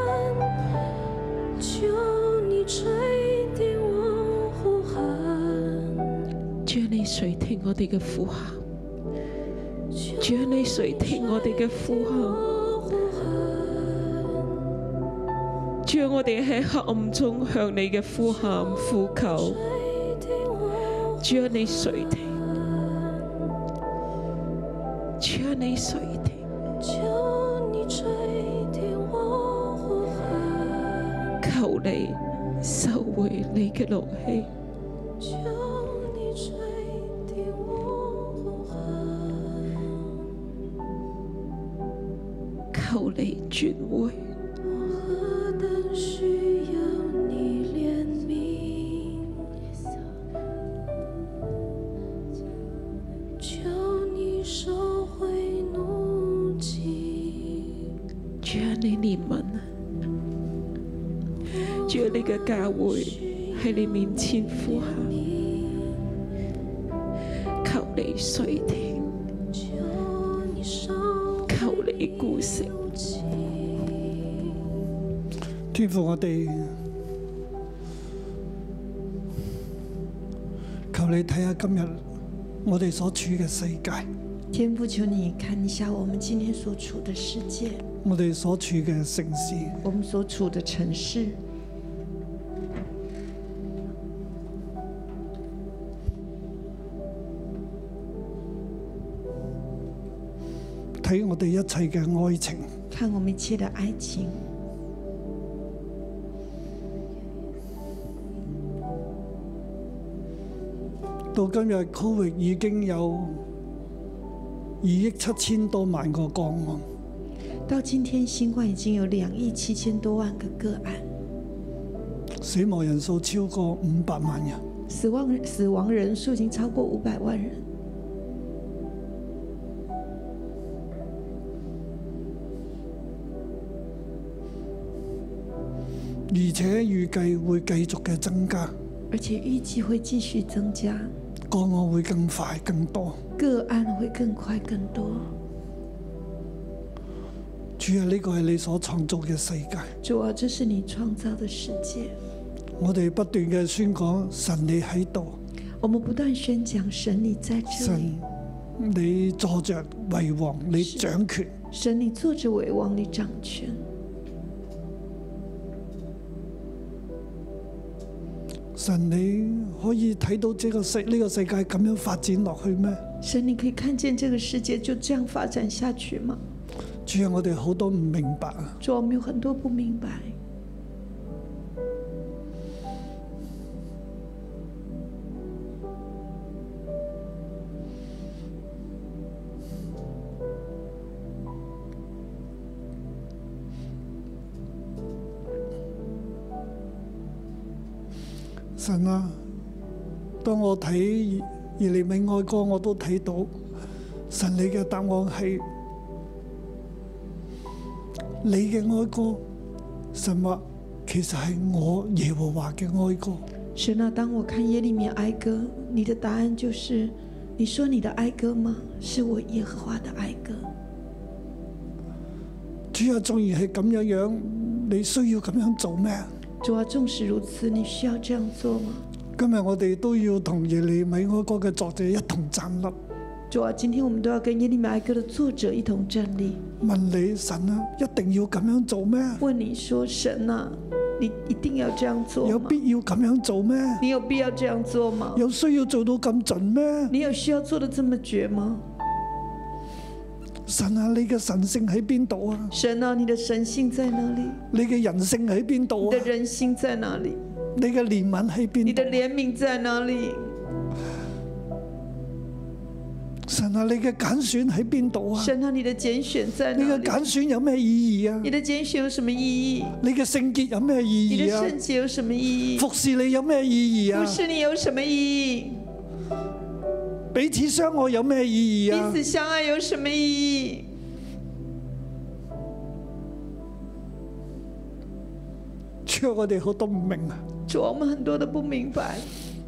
求你垂聽我呼喊。 主啊，你垂聽我哋嘅呼喊，主啊，你垂聽我哋嘅呼喊。主啊，我哋喺黑暗中向你嘅呼喊呼求。主啊，你垂聽，主啊，你垂聽。 求你垂聽我呼喊， 求你收回你嘅怒氣， 求你垂聽我呼喊， 求你轉回。 我何等需要你憐憫，求你收回怒氣。 主啊，你憐憫啊！主啊，你嘅教會喺你面前呼喊，求你垂聽，求你顧惜。 天父，我哋求你睇下今日我哋所處嘅世界， 天父，求你看一下我們今天所處的世界， 我哋所處嘅城市， 我們所處的城市， 睇我哋一切嘅愛情， 看我們一切的愛情。 到今日 Covid 已經有2億7千多萬個個案， 到今天新冠已經有2億7千多萬個個案， 死亡人數超過500萬人， 死亡人數已經超過500萬人。 而且預計會繼續嘅增加， 而且預計會繼續增加， 個案會更快更多。 個案會更快更多。 主啊，呢個係你所創造嘅世界。 主啊，這是你創造的世界。 我哋不斷嘅宣講神你喺度， 我們不斷宣講神你在這裡， 神你坐着為王，你掌權。 神你坐着為王，你掌權。 神你可以睇到呢個世界咁樣發展落去咩？ 神你可以看見這個世界就這樣發展下去嗎？ 主啊，我哋好多唔明白啊！ 主，我們有很多不明白。 神啊，當我睇耶利米哀歌，我都睇到神你嘅答案係你嘅哀歌。神話其實係我耶和華嘅哀歌。 神啊，當我看耶利米哀歌，你的答案就是你說你的哀歌嗎？是我耶和華的哀歌。 主啊，縱然係咁樣，你需要咁樣做咩？ 主啊，縱使如此，你需要這樣做嗎？ 今日我哋都要同耶利米哀歌嘅作者一同站立。 主啊，今天我們都要跟耶利米哀歌的作者一同站立。 問你神啊，一定要咁樣做咩？ 問你說神啊，你一定要這樣做嗎？ 有必要咁樣做咩？ 你有必要這樣做嗎？ 有需要做到咁盡咩？ 你有需要做得這麼絕嗎？ 神啊，你嘅神性喺邊度啊？ 神啊，你的神性在哪裡？ 你嘅人性喺邊度啊？ 你的人性在哪裡？ 你嘅憐憫喺邊度？ 你的憐憫在哪裡？ 神啊，你嘅揀選喺邊度啊？ 神啊，你的揀選在哪裡？ 你嘅揀選有咩意義啊？ 你的揀選有什麼意義？ 你嘅聖潔有咩意你的義啊？ 聖潔有什麼意義？ 服侍你有咩意義啊？ 服侍你有什麼意義？ 彼此相愛有咩意義啊？ 彼此相愛有什麼意義？ 主啊，我哋好多唔明啊！ 主啊，我們很多都不明白。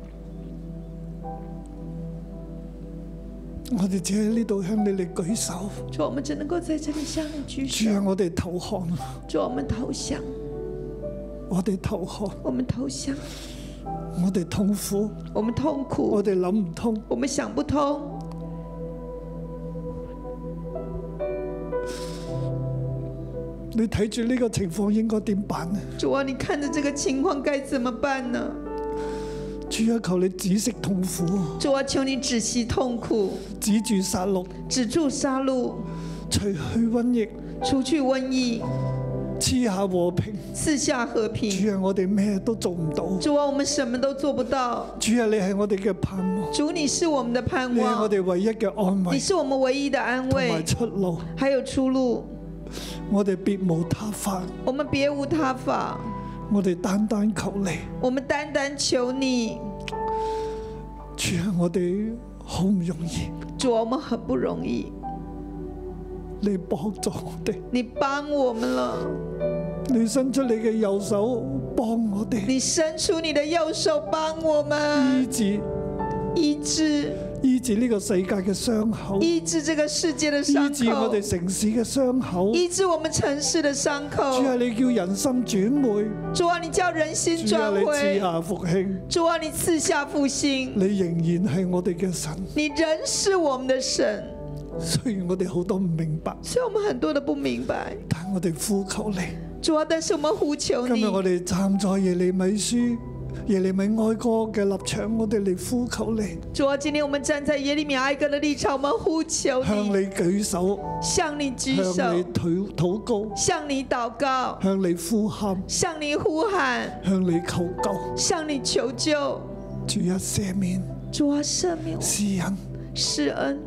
我哋只喺呢度向你嚟舉手。 主啊，我們只能夠在這裡向你舉手。 主啊，我哋投降。 主啊，我們投降。 我哋投降。 我們投降。 我哋痛苦。 我們痛苦。 我哋諗唔通。 我們想不通。 你睇住呢個情況應該點辦呢？ 主啊，你看着這個情況該怎麼辦呢？ 主啊，求你止息痛苦。 主啊，求你止息痛苦。 止住殺戮。 止住殺戮。 除去瘟疫。 除去瘟疫。 賜下和平。 賜下和平。 主啊，我哋咩都做唔到。 主啊，我們什麼都做不到。 主啊，你係我哋嘅盼望。 主，你是我們的盼望。 你係我哋唯一嘅安慰。 你是我們唯一的安慰。 同埋出路。 還有出路。 我哋別無他法。 我們別無他法。 我哋單單求你。 我們單單求你。 主啊，我哋好唔容易。 主啊，我們很不容易。 你幫助我哋。 你幫我們了。 你伸出你嘅右手幫我哋。 你伸出你的右手幫我們。醫治呢個世界嘅傷口，醫治這個世界的傷口，醫治我哋城市嘅傷口，醫治我們城市的傷口。主啊，你叫人心轉回。主啊，你叫人心轉回。主啊，你賜下復興。主啊，你賜下復興。你仍然係我哋嘅神。你仍是我們的神。雖然我哋好多唔明白，雖然我們很多都不明白，但我哋呼求你。主啊，但是我們呼求你。今日我哋站在耶利米書。耶利米哀歌嘅立場，我哋嚟呼求你。主啊，今天我們站在耶利米哀歌的立場，我們呼求你。向你舉手，向你舉手，向你禱告，向你禱告，向你呼喊，向你呼喊，向你求救，向你求救。主啊，赦免，主啊，赦免，施恩，施恩。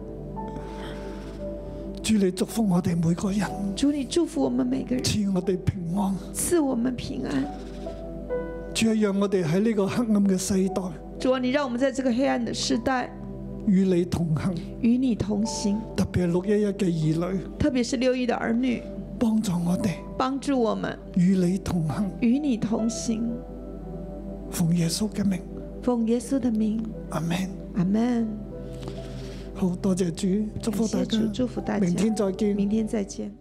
主，你祝福我哋每個人。主，你祝福我們每個人，賜我哋平安，賜我們平安。主啊，讓我哋喺呢個黑暗嘅世代。主啊，你讓我們在這個黑暗的世代與你同行，與你同行。特別係611嘅兒女，特別是611的兒女，幫助我哋，幫助我們與你同行，與你同行。奉耶穌嘅名，奉耶穌的名，阿門，阿門。好多謝主，祝福大家，祝福大家，明天再見，明天再見。